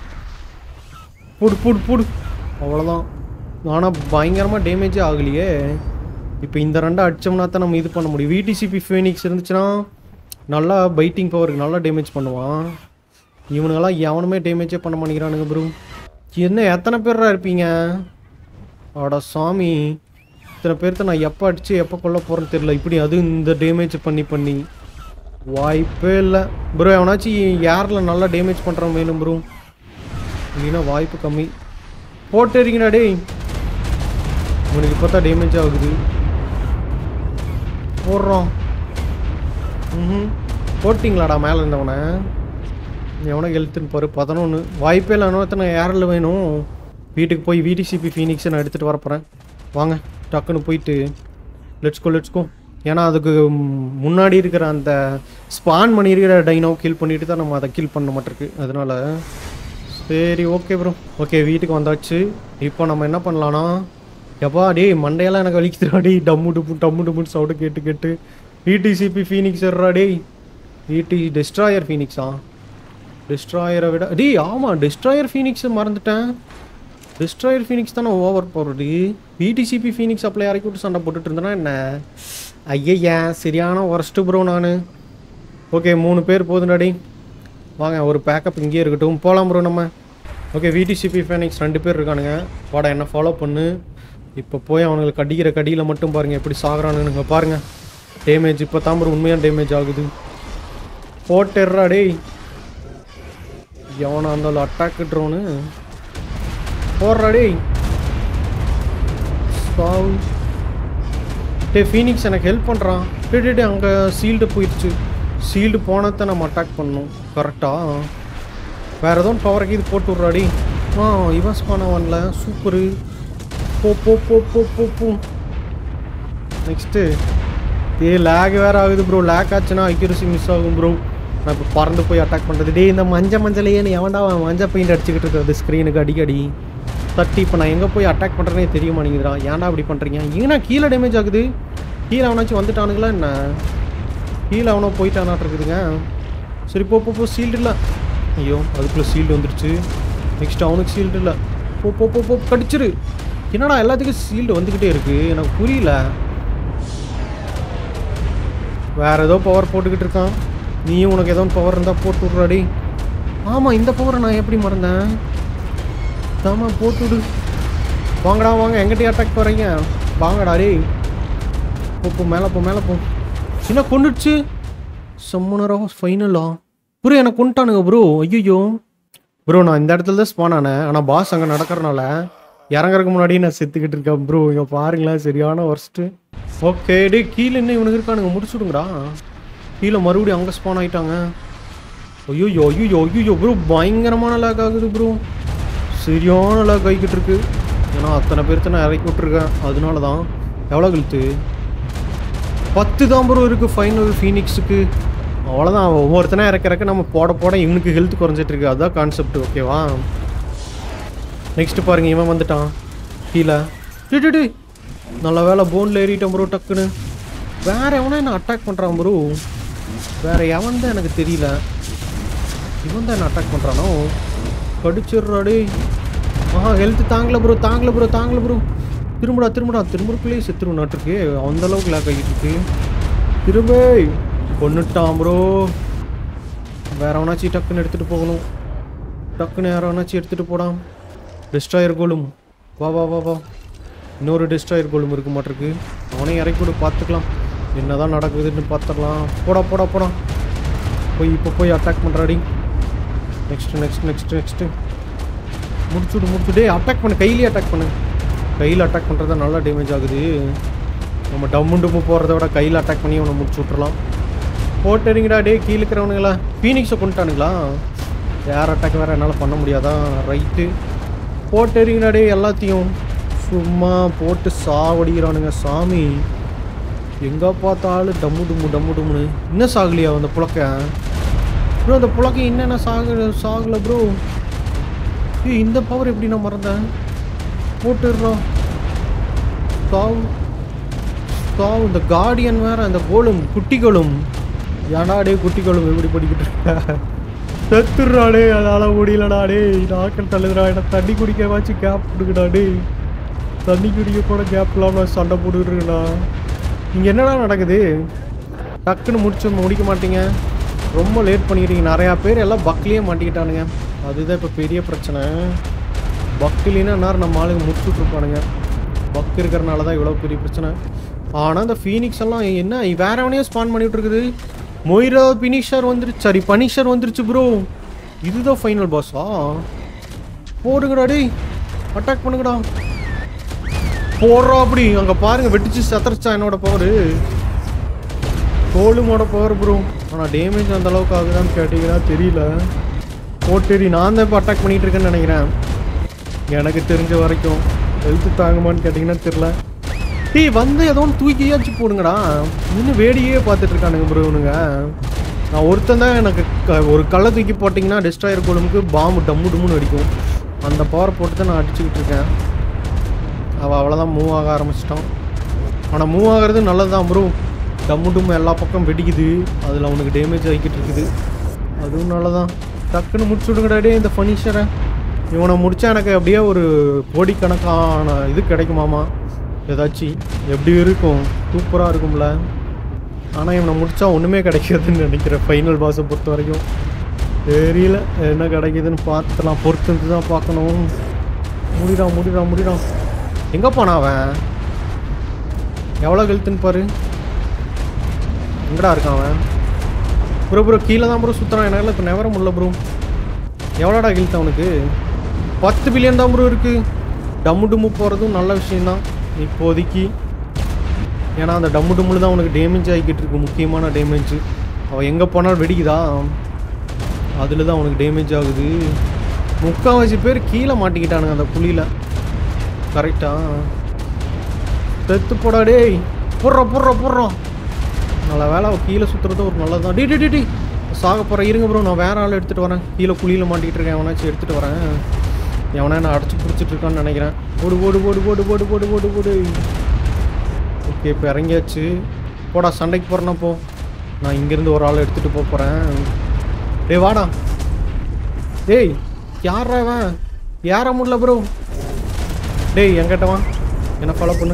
S1: புடு அவ்வளோதான். ஆனால் பயங்கரமாக டேமேஜே ஆகலையே. இப்போ இந்த ரெண்டை அடித்தோம்னா தான் நம்ம இது பண்ண முடியும். விடிசிபி ஃபீனிக்ஸ் இருந்துச்சுன்னா நல்லா பைட்டிங் பவருக்கு நல்லா டேமேஜ் பண்ணுவான். இவனுங்கெல்லாம் எவனுமே டேமேஜே பண்ண மாட்டேங்கிறானுங்க ப்ரோ. என்ன எத்தனை பேரா இருப்பீங்க? அட சாமி, இத்தனை பேர்த்த நான் எப்போ அடித்து எப்போ கொல்ல போகிறேன்னு தெரியல. இப்படி அதுவும் இந்த டேமேஜ் பண்ணி வாய்ப்பே இல்லை ப்ரோ. எவனாச்சும் யாரில் நல்லா டேமேஜ் பண்ணுறான் வேணும் ப்ரோ. இல்லைன்னா வாய்ப்பு கம்மி. போட்டுறீங்கடா டேய். உனக்கு இப்போ தான் டேமேஜ் ஆகுது. போடுறோம். போட்டிங்களாடா மேலே இருந்தவனை? எவனை ஹெல்த்துன்னு பாரு. 11. வாய்ப்பே இல்லை. இன்னொருத்தனை யாரில் வேணும்? வீட்டுக்கு போய் விடிசிபி ஃபீனிக்ஸை நான் எடுத்துகிட்டு வரப்போகிறேன். வாங்க டக்குன்னு போயிட்டு லெட்ஸ் கோ. ஏன்னா அதுக்கு முன்னாடி இருக்கிற அந்த ஸ்பான் பண்ணியிருக்கிற டைனோ கில் பண்ணிட்டு தான் நம்ம அதை கில் பண்ண மாட்டிருக்கு. அதனால சரி ஓகே ப்ரோ. ஓகே வீட்டுக்கு வந்தாச்சு. இப்போ நம்ம என்ன பண்ணலான்னா, எப்பா டேய் மண்டையெல்லாம் எனக்கு வலிக்குதுடா. டம்மு டுப்புன்னு சவுண்டு கேட்டு விடிசிபி ஃபீனிக்ஸ் ஏறா டேய். டிஸ்ட்ராயர் ஃபீனிக்ஸா? டிஸ்ட்ராயரை விட ஆமாம் டிஸ்ட்ராயர் ஃபீனிக்ஸை மறந்துட்டேன். டிஸ்ட்ராயர் ஃபீனிக்ஸ் தானே ஓவர் போடுறது. விடிசிபி ஃபீனிக்ஸ் அப்பளை இறக்கி விட்டு சண்டை போட்டுட்டு இருந்தேன்னா என்ன? ஐயா சரியான ஒர்ஸ்ட்டு ப்ரோ நான். ஓகே 3 பேர் போதுடாடி. வாங்க ஒரு பேக்கப் இங்கேயே இருக்கட்டும். போகலாம் ப்ரோ நம்ம. ஓகே விடிசிபி ஃபீனிக்ஸ் 2 பேர் இருக்கானுங்க. வாடா என்ன ஃபாலோ பண்ணு. இப்போ போய் அவனுங்களுக்கு அடிக்கிற கடியில் மட்டும் பாருங்கள் எப்படி சாகுறானுங்க பாருங்கள். டேமேஜ் இப்போ தான் ப்ரோ உண்மையான டேமேஜ் ஆகுது. போட்டுடுறா டேய். எவனா இருந்தாலும் அட்டாக்கு ட்ரோனு போடுறாடே. ஃபீனிக்ஸ் எனக்கு ஹெல்ப் பண்ணுறான். டே அங்கே சீல்டு போயிடுச்சு. சீல்டு போனதான் நம்ம அட்டாக் பண்ணணும் கரெக்டாக. வேறு எதுவும் பவருக்கு இது போட்டு விட்றாடி. இவன் ஸ்பான் ஆகல. சூப்பரு. போ. நெக்ஸ்ட்டு லேக் வேறு ஆகுது ப்ரோ. லேக் ஆச்சுன்னா அக்யூரசி மிஸ் ஆகும் ப்ரோ. நான் இப்போ பறந்து போய் அட்டாக் பண்ணுறது. இந்த மஞ்சளையேன்னு எவன்டா மஞ்சள் பெயிண்ட் அடிச்சுக்கிட்டு இருக்கிறது ஸ்க்ரீனுக்கு அடிக்கடி தட்டி. இப்போ நான் எங்கே போய் அட்டாக் பண்ணுறேனே தெரிய மாட்டேங்குதுடா. ஏன்டா அப்படி பண்ணுறீங்க? ஏன்னா கீழே டேமேஜ் ஆகுது. கீழே அவனாச்சும் வந்துட்டானுங்களா என்ன? கீழே அவனோ போயிட்டானாட்டு இருக்குதுங்க. சரி போ போ ஷீல்டு இல்லை. ஐயோ அதுக்குள்ளே ஷீல்டு வந்துடுச்சு. நெக்ஸ்ட் அவனுக்கு ஷீல்டு இல்லை. போ போ போ போ கடிச்சிரு. என்னடா எல்லாத்துக்கும் ஷீல்டு வந்துக்கிட்டே இருக்குது, எனக்கு புரியல. வேறு ஏதோ பவர் போட்டுக்கிட்டு இருக்கான். நீயும் உனக்கு ஏதோ பவர் இருந்தால் போட்டு விட்றாடி. ஆமாம் இந்த பவரை நான் எப்படி மறந்தேன். ஆமாம் போட்டு விடு. வாங்கடா வாங்க, எங்கிட்டே அட்டாக் வரீங்க, வாங்கடா டே. போ மேலே போ மேலே போ. என்ன கொண்டுடுச்சு சம்மனரா ஃபைனலா ப்ரோ. எனக்கு கொண்டுட்டானுங்க ப்ரோ. ஐயோ ப்ரோ நான் இந்த இடத்துல தான் ஸ்பான் ஆனேன். ஆனால் பாஸ் அங்கே நடக்கிறனால இறங்குறதுக்கு முன்னாடியே நான் செத்துக்கிட்டு இருக்கேன் ப்ரோ. இங்கே பாருங்களேன் சரியான ஒர்ஸ்ட்டு. ஓகே டே கீழே இன்னும் இவனுக்கு இருக்கானுங்க, முடிச்சுடுங்கடா. கீழே மறுபடியும் அங்கே ஸ்பான் ஆகிட்டாங்க. ஐயோ ஐயோ ஐயோ ப்ரோ பயங்கரமான லேக் ஆகுது ப்ரோ. சரியான லேக் ஆகிக்கிட்டு இருக்கு. ஏன்னா அத்தனை பேர்த்த நான் இறக்கி விட்ருக்கேன், அதனால தான். எவ்வளோ கழுத்து 10 தான் ப்ரோ இருக்குது ஃபைனல் ஃபீனிக்ஸுக்கு. அவ்வளோதான். ஒவ்வொருத்தனா இறக்க நம்ம போட இவனுக்கு ஹெல்த் குறைஞ்சிட்ருக்கு. அதுதான் கான்செப்ட். ஓகேவா. நெக்ஸ்ட்டு பாருங்கள் இவன் வந்துட்டான் கீழே. டிடி நல்ல வேலை போனில் ஏறிட்டேன் ப்ரோ டக்குன்னு. வேறு எவனா என்ன அட்டாக் பண்ணுறான் ப்ரோ. வேறு எவன் தான் எனக்கு தெரியல. இவன் தான் என்ன அட்டாக் பண்ணுறானோ. கடிச்சிடுறாடி. ஹெல்த் தாங்கலை ப்ரோ தாங்கலை ப்ரோ. திரும்புறக்குள்ளேயே செத்துருவோம் நாட்டுருக்கு. அந்தளவுக்கு லேக் ஆகிட்டு இருக்கு. திரும்ப கொண்டுட்டான் ப்ரோ. வேற எவனாச்சும் டக்குன்னு எடுத்துகிட்டு போகணும். டக்குன்னு யாரை வேணாச்சும் எடுத்துகிட்டு போடாம். டிஸ்ட்ராயர் கோலும் வா. இன்னொரு டிஸ்ட்ராயர் கோலும் இருக்க மாட்டிருக்கு. அவனையும் இறக்கி கூட பார்த்துக்கலாம், என்னதான் நடக்குதுன்னு பார்த்துடலாம். போடா இப்போ போய் அட்டாக் பண்ணுறாடி. நெக்ஸ்ட்டு முடிச்சுடு. அட்டாக் பண்ணு, கையிலே அட்டாக் பண்ணு. கையில் அட்டாக் பண்ணுறது நல்லா டேமேஜ் ஆகுது. நம்ம டம்மு போகிறத விட கையில் அட்டாக் பண்ணி அவனை முடிச்சு விட்றலாம். போட்டுறீங்கடா டே கீழே இருக்கிறவனுங்களா. ஃபீனிக்ஸை கொண்டுட்டானுங்களா. ஏர் அட்டாக் வேறு என்னால் பண்ண முடியாதான். ரைட்டு போட்டுறீங்கடா டே எல்லாத்தையும். சும்மா போட்டு சாவடிக்கிறானுங்க சாமி. எங்கே பார்த்தாலும் டம்முன்னு. இன்னும் சாகலையா அந்த புழக்க ப்ரோ. அந்த புழக்க என்னென்ன சாகலை ப்ரோ. இந்த பவர் எப்படி நான் மறந்தேன். போட்டுடுறோம். சாவு இந்த கார்டியன் வேற. அந்த கோலும் குட்டிகளும் ஏனாடே குட்டிகளும் எப்படி படிக்கிட்டு இருக்க. செத்துடுறாடே அதனால் முடியலடாடே. நாக்கள் தள்ளுதுடா. என்ன தண்ணி குடிக்க வச்சு கேப் கொடுக்குடாடே. தண்ணி குடிக்க கூட கேப் இல்லாமல் சண்டை போட்டுக்கிட்டுருக்குண்ணா. இங்கே என்னடா நடக்குது. டக்குன்னு முடிக்க மாட்டீங்க, ரொம்ப லேட் பண்ணிக்கிறீங்க. நிறையா பேர் எல்லாம் பக்லேயே மாட்டிக்கிட்டானுங்க. அதுதான் இப்போ பெரிய பிரச்சனை. பக்கிலின்னா நேரம் நம்ம ஆளுங்க முடிச்சுட்ருப்பானுங்க. பக் இருக்கிறனால தான் இவ்வளோ பெரிய பிரச்சனை. ஆனால் இந்த ஃபீனிக்ஸ் எல்லாம் என்ன வேற எவனையும் ஸ்பான் பண்ணிகிட்டு இருக்குது. மொய்ரா பனிஷர் வந்துருச்சு ப்ரோ. இதுதான் ஃபைனல் பாஸா. போடுங்கடா டே, அட்டாக் பண்ணுங்கடா. போடுறோம் அப்படி. அங்கே பாருங்கள் வெட்டிச்சு சத்தரிச்சா என்னோட பவர். கோலுமோட பவர் ப்ரோ. ஆனால் டேமேஜ் அந்த அளவுக்கு ஆகுதான்னு கேட்டிங்கன்னா தெரியல. போட்டேரி நான் தான் இப்போ அட்டாக் பண்ணிகிட்டு இருக்கேன்னு நினைக்கிறேன். எனக்கு தெரிஞ்ச வரைக்கும் ஹெல்த்து தாங்குமான்னு கேட்டிங்கன்னா தெரில. வந்து ஏதோ ஒன்று தூக்கியாச்சு போடுங்கடா. இன்னும் வேடியே பார்த்துட்டு இருக்கானுங்க ப்ரோ இவனுங்க. நான் ஒருத்தன் தான் எனக்கு ஒரு கல்லை தூக்கி போட்டிங்கன்னா டிஸ்ட்ராயர் கோலுமுக்கு பாம்பு டம்முன்னு அடிக்கும். அந்த பவர் போட்டு தான் நான் அடிச்சுக்கிட்டு இருக்கேன். அவள் அவ்வளோதான் மூவ் ஆக ஆரம்பிச்சிட்டான். ஆனால் மூவ் ஆகிறது நல்லது தான் ப்ரோ. டம்மு எல்லா பக்கம் வெடிக்குது, அதில் அவனுக்கு டேமேஜ் ஆகிக்கிட்டு இருக்குது. அதுவும் நல்லதான். டக்குன்னு முடிச்சு விடுங்கடாடே இந்த ஃபர்னிச்சரை. இவனை முடித்தா எனக்கு அப்படியே ஒரு கோடிக்கணக்கான இது கிடைக்குமாமா ஏதாச்சும். எப்படி இருக்கும், சூப்பராக இருக்கும்ல. ஆனால் இவனை முடித்தா ஒன்றுமே கிடைக்காதுன்னு நினைக்கிறேன் ஃபைனல் பாஸை பொறுத்த வரைக்கும். தெரியல என்ன கிடைக்கிதுன்னு பார்த்துலாம், பொறுத்து தான் பார்க்கணும். முடிடான். எங்கே போனா அவன்? எவ்வளோ ஹெல்த்துன்னு பாரு. எங்கடா இருக்கான் அவன்? ப்ரோ கீழே தான் ப்ரோ சுற்றுறான். என்னால் இப்போ நெவர முடியல ப்ரோ. எவ்வளோடா ஹெல்த் அவனுக்கு? 10 பில்லியன் தான் ப்ரோ இருக்குது. டம்மு போகிறதும் நல்ல விஷயந்தான் இப்போதைக்கு. ஏன்னா அந்த டம்மு தான் அவனுக்கு டேமேஜ் ஆகிக்கிட்டு இருக்கு, முக்கியமான டேமேஜ். அவன் எங்கே போனாலும் வெடிக்குதா, அதில் தான் அவனுக்கு டேமேஜ் ஆகுது. 3/4 பேர் கீழே மாட்டிக்கிட்டானுங்க அந்த குழியில். கரெக்டா? செத்து போடா டேய். போடுறோம். நல்ல வேலை அவள் கீழே சுற்றுறது ஒரு நல்லதான். டி சாக போகிறேன். இருங்க ப்ரோ, நான் வேறு ஆள் எடுத்துகிட்டு வரேன். கீழே குழியில் மாட்டிக்கிட்டு இருக்கேன். எவனாச்சும் எடுத்துகிட்டு வரேன். எவனா நான் அடிச்சு பிடிச்சிட்டு இருக்கான்னு நினைக்கிறேன். ஓடு. ஓகே இப்போ இறங்கியாச்சு. போடா சண்டைக்கு போகிறேன்னா போ. நான் இங்கேருந்து ஒரு ஆள் எடுத்துகிட்டு போகிறேன். டேய் வாடா. டேய் யாரா அவன்? யார முடியல ப்ரோ. டேய் என்கிட்ட வா, என்னை ஃபாலோ பண்ணு.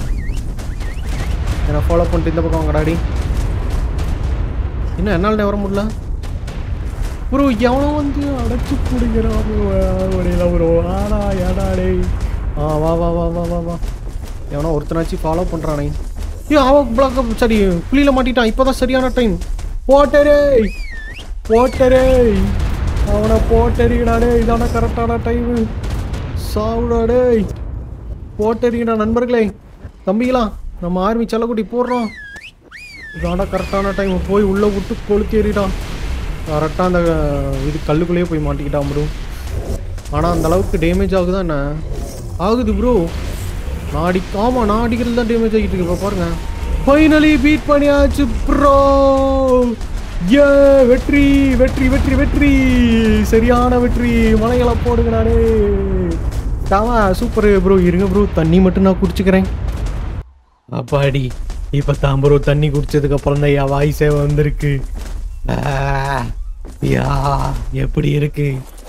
S1: என்னை ஃபாலோ பண்ணிட்டு இந்த பக்கம் வாங்கடாடி. இன்னும் என்னால் வர முடியல ப்ரோ. எவனோ வந்து அடைச்சி பிடிக்கிறான் ப்ரோ. ஆடா ஏடா டேய். வா வா வா வா வா வா. எவனோ ஒருத்தனாச்சு ஃபாலோ பண்ணுறானே. அவன் பிளாக் சரி புளியில் மாட்டிட்டான். இப்போ தான் சரியான டைம். போட்டரே போட்டரே, அவனை போட்டறியடாடே. இதான கரெக்டான டைமு. சாவுடாடே போட்டறியடா நண்பர்களே. தம்பிங்களா நம்ம ஆர்மி செல்லக்குட்டி போடுறோம். இதான கரெக்டான டைம். போய் உள்ளே விட்டு கொளுத்தேறிடான். கரெக்டாக அந்த இது கல்லுக்குள்ளேயே போய் மாட்டிக்கிட்டான் ப்ரோ. ஆனால் அந்தளவுக்கு டேமேஜ் ஆகுதா என்ன? ஆகுது ப்ரோ. ஆமாம் நான் அடிக்கிறது தான் டேமேஜ் ஆகிட்டு இருக்கு. இப்போ பாருங்கள், ஃபைனலி பீட் பண்ணியாச்சு ப்ரோ. ஏ வெற்றி வெற்றி வெற்றி வெற்றி, சரியான வெற்றி. மலைகளை போடுங்க நானே. தாவா சூப்பர் ப்ரோ. இருங்க ப்ரோ, தண்ணி மட்டும் நான் குடிச்சுக்கிறேன். அப்பாடி இப்போ தான் ப்ரோ தண்ணி குடிச்சதுக்கப்புறம் தான் என் வாய்ஸே வந்திருக்கு. யா எப்படி இருக்கு?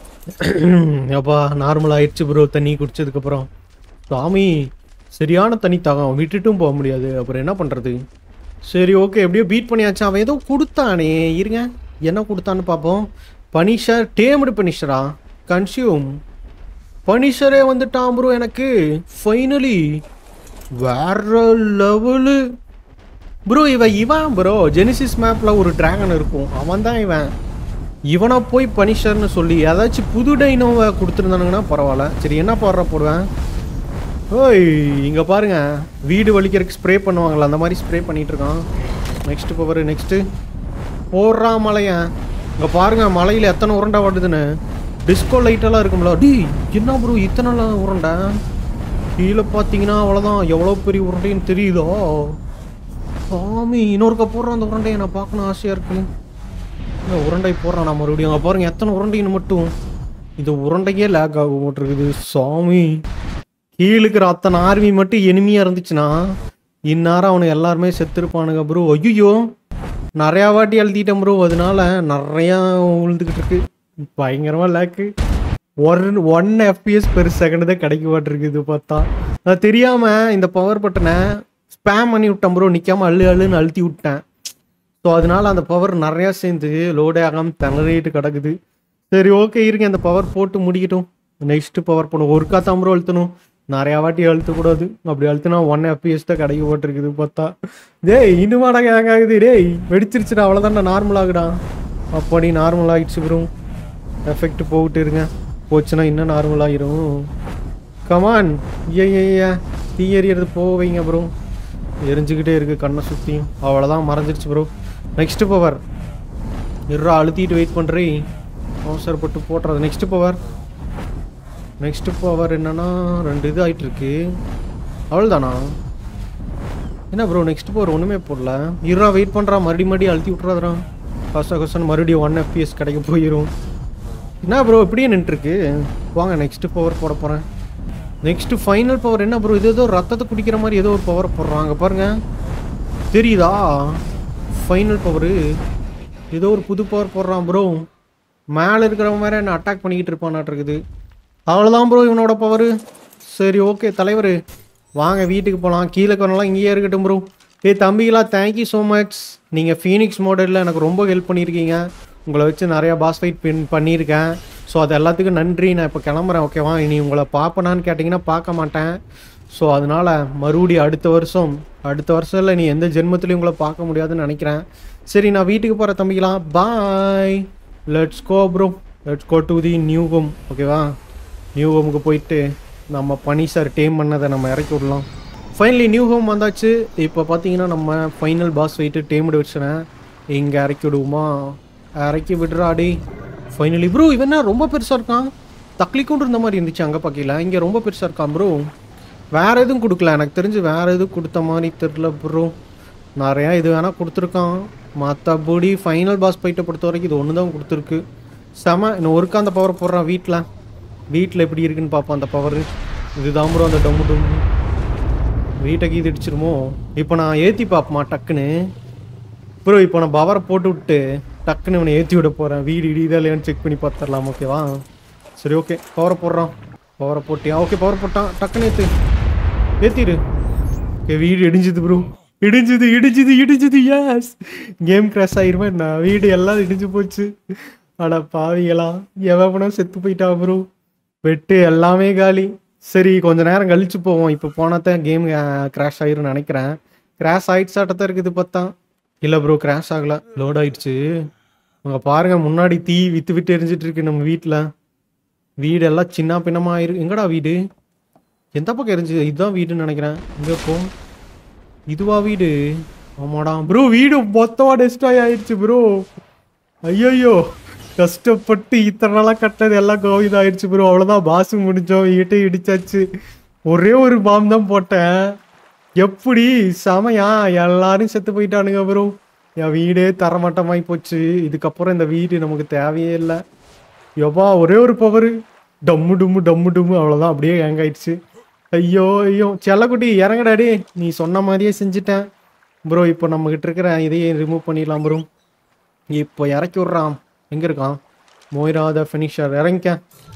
S1: அப்பா நார்மல் ஆயிடுச்சு ப்ரோ தண்ணி குடிச்சதுக்கப்புறம். சாமி சரியான தண்ணி தாகம், விட்டுட்டும் போக முடியாது. அப்புறம் என்ன பண்ணுறது? சரி ஓகே, எப்படியோ பீட் பண்ணியாச்சு. அவன் ஏதோ கொடுத்தானே, இருங்க என்ன கொடுத்தான்னு பார்ப்போம். பனிஷர், டேம்டு பனிஷரா? கன்சியூம் பனிஷரே வந்துட்டான் ப்ரோ எனக்கு. ஃபைனலி வேற லெவலு ப்ரோ. இவன் ப்ரோ ஜெனிசிஸ் மேப்பில் ஒரு டிராகன் இருக்கும், அவன் தான் இவன். இவனை போய் பனிஷர்னு சொல்லி ஏதாச்சும் புது டைனோவை கொடுத்துருந்தானுங்கன்னா பரவாயில்ல. சரி என்ன போடுவேன். ஓய் இங்கே பாருங்க, வீடு வலிக்கிறதுக்கு ஸ்ப்ரே பண்ணுவாங்களா, அந்த மாதிரி ஸ்ப்ரே பண்ணிகிட்டு இருக்கான். Next power. நெக்ஸ்ட்டு போடுறான் மலையன். இங்கே பாருங்க மலையில் எத்தனை உருண்டை வருதுன்னு. டிஸ்கோ லைட்டெல்லாம் இருக்கும்ல. டி என்ன ப்ரோ இத்தனைலாம் உருண்டை? கீழே பார்த்தீங்கன்னா அவ்வளோதான். எவ்வளோ பெரிய உருண்டைன்னு தெரியுதோ சாமி. இன்னொருக்கா போடுறான் அந்த உருண்டையை, நான் பார்க்கணும் ஆசையாக இருக்குது. இந்த உருண்டை போடுறான் நான் மறுபடியும். அங்கே பாருங்க எத்தனை உருண்டைன்னு மட்டும். இது உருண்டையே லேக் ஆக போட்டிருக்குது சாமி. கீழுக்கிற அத்தனை ஆர்மி மட்டும் எனிமையாக இருந்துச்சுன்னா இந்நேரம் அவனுக்கு எல்லாருமே செத்துருப்பானுங்க ப்ரோ. ஐயோ நிறையா வாட்டி அழுத்திட்டேன் ப்ரோ, அதனால நிறையா விழுந்துக்கிட்டு இருக்கு. பயங்கரமாக லேக்கு. 1 FPS பெர் செகண்ட் தான் கிடைக்க மாட்டிருக்கு. இது பார்த்தா நான் தெரியாமல் இந்த பவர் பட்டனை ஸ்பேம் பண்ணி விட்டேன் ப்ரோ. நிற்காமல் அள்ளுன்னு அழுத்தி விட்டேன். ஸோ அதனால அந்த பவர் நிறையா சேர்ந்து லோடே ஆகாமல் திணறிட்டு கிடக்குது. சரி ஓகே இருங்க, அந்த பவர் போட்டு முடிக்கட்டும். நெக்ஸ்ட்டு பவர் பண்ணும். ஒரு காத்தாம் ப்ரோ அழுத்தணும், நிறையா வாட்டி அழுத்தக்கூடாது. அப்படி அழுத்தினா 1 FPS தான் கிடைக்க போட்டிருக்குது பார்த்தா. டேய் இன்னுமாடா கேங் ஆகுது. டேய் வெடிச்சிருச்சுடா, அவ்வளோதான் நார்மல் ஆகுடா. அப்படி நார்மல் ஆகிடுச்சு ப்ரோ. எஃபெக்ட் போகிட்டு இருங்க, போச்சுன்னா இன்னும் நார்மல் ஆகிரும். கமான் ஐயா தீ எறியறது போவீங்க ப்ரோ. எரிஞ்சுக்கிட்டே இருக்குது கண்ணை சுற்றியும். அவ்வளோதான் மறைஞ்சிருச்சு ப்ரோ. நெக்ஸ்ட்டு பவர் இருறா, அழுத்திட்டு வெயிட் பண்ணுறேன். அவசரப்பட்டு போட்டுறது. நெக்ஸ்ட்டு பவர் என்னன்னா 2 இது ஆகிட்டுருக்கு. அவ்வளோதானா? என்ன ப்ரோ நெக்ஸ்ட் பவர் ஒன்றுமே போடல. இருறா வெயிட் பண்ணுறா, மறுபடியும் அழுத்தி விட்றாதுறான். கஷ்டம் மறுபடியும் 1 FPS கிடைக்க போயிடும். என்ன ப்ரோ இப்படியே நின்றுருக்கு? வாங்க நெக்ஸ்ட்டு பவர் போட போகிறேன். நெக்ஸ்ட்டு ஃபைனல் பவர் என்ன ப்ரோ? இது ஏதோ ரத்தத்தை குடிக்கிற மாதிரி ஏதோ ஒரு பவர் போடுறாங்க பாருங்க, தெரியுதா? ஃபைனல் பவரு ஏதோ ஒரு புது பவர் போடுறான் ப்ரோ. மேலே இருக்கிறவங்க வேறு என்ன அட்டாக் பண்ணிக்கிட்டு இருப்பான்னாட்டு இருக்குது. அவ்வளோதான் ப்ரோ இவனோட பவரு. சரி ஓகே தலைவர் வாங்க வீட்டுக்கு போகலாம். கீழே வரலாம், இங்கேயே இருக்கட்டும் ப்ரோ. தம்பிகளா தேங்க்யூ ஸோ மச். நீங்கள் ஃபீனிக்ஸ் மாடலில் எனக்கு ரொம்ப ஹெல்ப் பண்ணியிருக்கீங்க. உங்களை வச்சு நிறையா பாஸ் ஃபைட் பண்ணியிருக்கேன். ஸோ அது எல்லாத்துக்கும் நன்றி. நான் இப்போ கிளம்புறேன் ஓகேவா? இனி உங்களை பார்ப்பனான்னு கேட்டிங்கன்னா பார்க்க மாட்டேன். ஸோ அதனால் மறுபடியும் அடுத்த வருஷம் இல்லை, நீ எந்த ஜென்மத்துலையும் உங்களை பார்க்க முடியாதுன்னு நினைக்கிறேன். சரி நான் வீட்டுக்கு போகிறேன் தம்பிகளா. Bye. Let's go bro, let's go to the new home. ஓகேவா? நியூ ஹோமுக்கு போயிட்டு நம்ம பனிஷர் டேம் பண்ணதை நம்ம இறக்கி விடலாம். ஃபைனலி நியூ ஹோம் வந்தாச்சு. இப்போ பார்த்தீங்கன்னா நம்ம ஃபைனல் பாஸ் ஃபைட்டு டேம்டு வச்சுனேன். இங்கே இறக்கி விடுவோமா? இறக்கி விடுறாடி. ஃபைனலி ப்ரோ இவன் ரொம்ப பெருசாக இருக்கான். தக்லிக்கும் இருந்த மாதிரி இருந்துச்சு அங்கே பார்க்கல, இங்கே ரொம்ப பெருசாக இருக்கான் ப்ரோ. வேறு எதுவும் கொடுக்கல எனக்கு தெரிஞ்சு, வேறு எதுவும் கொடுத்த மாதிரி தெரில ப்ரோ. நிறையா இது வேணால் கொடுத்துருக்கான். மற்றபடி ஃபைனல் பாஸ் ஃபைட்டை பொறுத்த வரைக்கும் இது ஒன்று தான் கொடுத்துருக்கு. செம. இன்னும் ஒருக்கா அந்த பவர் போடுறான் வீட்டில் எப்படி இருக்குன்னு பார்ப்போம் அந்த பவர். இதுதான் ப்ரோ அந்த டொம்மு வீட்டை கீது இடிச்சிருமோ. இப்போ நான் ஏற்றி பார்ப்போமா டக்குன்னு. ப்ரோ இப்போ நான் பவரை போட்டு விட்டு டக்குன்னு இவனை ஏற்றி விட போகிறேன். வீடு இடிதா இல்லையான்னு செக் பண்ணி பார்த்துடலாம். ஓகேவா? சரி ஓகே, பவரை போடுறான். பவரை போட்டியா? ஓகே, பவர் போட்டான். டக்குன்னு ஏற்றிடு. ஓகே, வீடு இடிஞ்சுது ப்ரோ. இடிஞ்சுது. எஸ், கேம் கிராஷ் ஆகிருமா என்ன? வீடு எல்லாம் இடிஞ்சு போச்சு. அட பாவிங்களா, எவனா செத்து போயிட்டா ப்ரோ. வெட்டு எல்லாமே காலி. சரி, கொஞ்சம் நேரம் கழிச்சு போவோம். இப்போ போனால் தான் கேம் கிராஷ் ஆகிரும்னு நினைக்கிறேன். கிராஷ் ஆகிடுச்சாட்டத்தான் இருக்குது பார்த்தா. இல்லை ப்ரோ, கிராஷ் ஆகலை, லோட் ஆகிடுச்சு. அங்கே பாருங்கள், முன்னாடி தீ விட்டு எரிஞ்சிட்டு இருக்கு நம்ம வீட்டில். வீடு எல்லாம் சின்ன பின்னமாக ஆயிருக்கு. எங்கடா வீடு? எந்த பக்கம் எரிஞ்சு? இதுதான் வீடுன்னு நினைக்கிறேன். இங்கே போ. இதுவா வீடு? ஆமாடா ப்ரோ, வீடு மொத்தமாக டெஸ்ட்ராய் ஆயிடுச்சு ப்ரோ. ஐயோ, கஷ்டப்பட்டு இத்தனை நாளாக கட்டினது எல்லாம் கோவிட் ஆயிடுச்சு ப்ரோ. அவ்வளோதான், பாசு முடிஞ்சோம், வீட்டையும் இடிச்சாச்சு. ஒரே ஒரு பாம் தான் போட்டேன். எப்படி செமையா? எல்லாரும் செத்து போயிட்டானுங்க ப்ரோ. என் வீடே தரமட்டமாகி போச்சு. இதுக்கப்புறம் இந்த வீடு நமக்கு தேவையே இல்லை. எவ்வா, ஒரே ஒரு பவர், டம்மு டும்மு. அவ்வளோதான், அப்படியே ஹேங் ஆயிடுச்சு. ஐயோ, செல்லக்குட்டி இறங்கடாடி. நீ சொன்ன மாதிரியே செஞ்சுட்டேன் ப்ரோ. இப்போ நம்மகிட்ட இருக்கிற இதையே ரிமூவ் பண்ணிடலாம் ப்ரோ. இப்போ இறக்கி விட்றான். எங்கே இருக்கான்? Moira the finisher. இறங்கிக்க.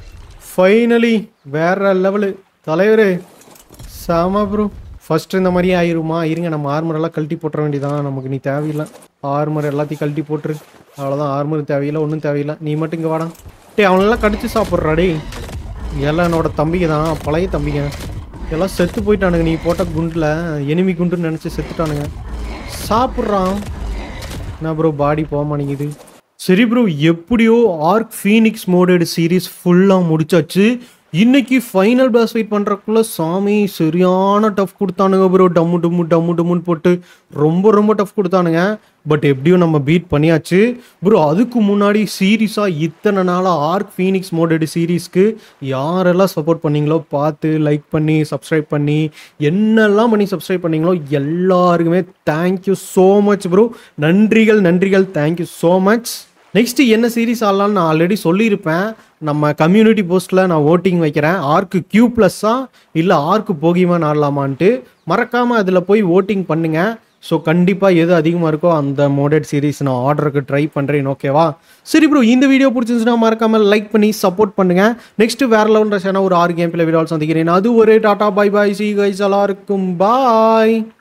S1: ஃபைனலி வேற லெவலு தலைவர். சாமா ப்ரோ. ஃபஸ்ட்டு இந்த மாதிரியே ஆயிருமா? இருங்க, நம்ம ஆர்மர் எல்லாம் கழட்டி போட்டுற வேண்டியதான். நமக்கு நீ தேவையில்லை. ஆர்மர் எல்லாத்தையும் கழட்டி போட்டுரு. அவ்வளோதான், ஆர்மர் தேவையில்லை, ஒன்றும் தேவையில்லை. நீ மட்டும் இங்கே வாடா. டே, அவனெல்லாம் கடிச்சு சாப்பிட்றாடே. எல்லாம் என்னோட தம்பிங்க தான், பழைய தம்பிங்க. எல்லாம் செத்து போயிட்டானுங்க. நீ போட்ட குண்டில் எனிமி குண்டுன்னு நினச்சி செத்துட்டானுங்க. சாப்பிட்றான். என்ன ப்ரோ, பாடி போக மாட்டேங்குது. சரி ப்ரோ, எப்படியோ ஆர்க் ஃபீனிக்ஸ் மோடட் சீரீஸ் ஃபுல்லாக முடிச்சாச்சு. இன்னைக்கு ஃபைனல் பாஸ் ஃபைட் பண்ணுறக்குள்ள சாமி சரியான டஃப் கொடுத்தானுங்க ப்ரோ. டம்மு டும்முன்னு போட்டு ரொம்ப டஃப் கொடுத்தானுங்க. பட் எப்படியும் நம்ம பீட் பண்ணியாச்சு ப்ரோ. அதுக்கு முன்னாடி சீரீஸாக இத்தனை நாளாக ஆர்க் ஃபீனிக்ஸ் மோடட் சீரீஸ்க்கு யாரெல்லாம் சப்போர்ட் பண்ணீங்களோ பார்த்து லைக் பண்ணி சப்ஸ்கிரைப் பண்ணி என்னெல்லாம் பண்ணி சப்ஸ்கிரைப் பண்ணீங்களோ எல்லாருக்குமே தேங்க்யூ ஸோ மச் ப்ரோ. நன்றிகள். Thank you so much. நெக்ஸ்ட்டு என்ன சீரீஸ் ஆடலான்னு நான் ஆல்ரெடி சொல்லியிருப்பேன். நம்ம கம்யூனிட்டி போஸ்ட்டில் நான் ஓட்டிங் வைக்கிறேன். ஆர்க்கு கியூ ப்ளஸ்ஸா இல்லை ஆர்க்கு போகிமான் ஆடலாமான்ட்டு. மறக்காமல் அதில் போய் ஓட்டிங் பண்ணுங்கள். ஸோ கண்டிப்பாக எது அதிகமாக இருக்கோ அந்த மோடட் சீரீஸ் நான் ஆர்டருக்கு ட்ரை பண்ணுறேன். ஓகேவா? சரி ப்ரோ, இந்த வீடியோ பிடிச்சிருந்துச்சுன்னா மறக்காமல் லைக் பண்ணி சப்போர்ட் பண்ணுங்கள். நெக்ஸ்ட்டு வேறு லெவல் ரஷான ஒரு 6 கேம் பிள்ளை வீடியோ சந்திக்கிறேன். அது ஒரு டாட்டா பை சி கைஸ், எல்லாருக்கும் பாய்.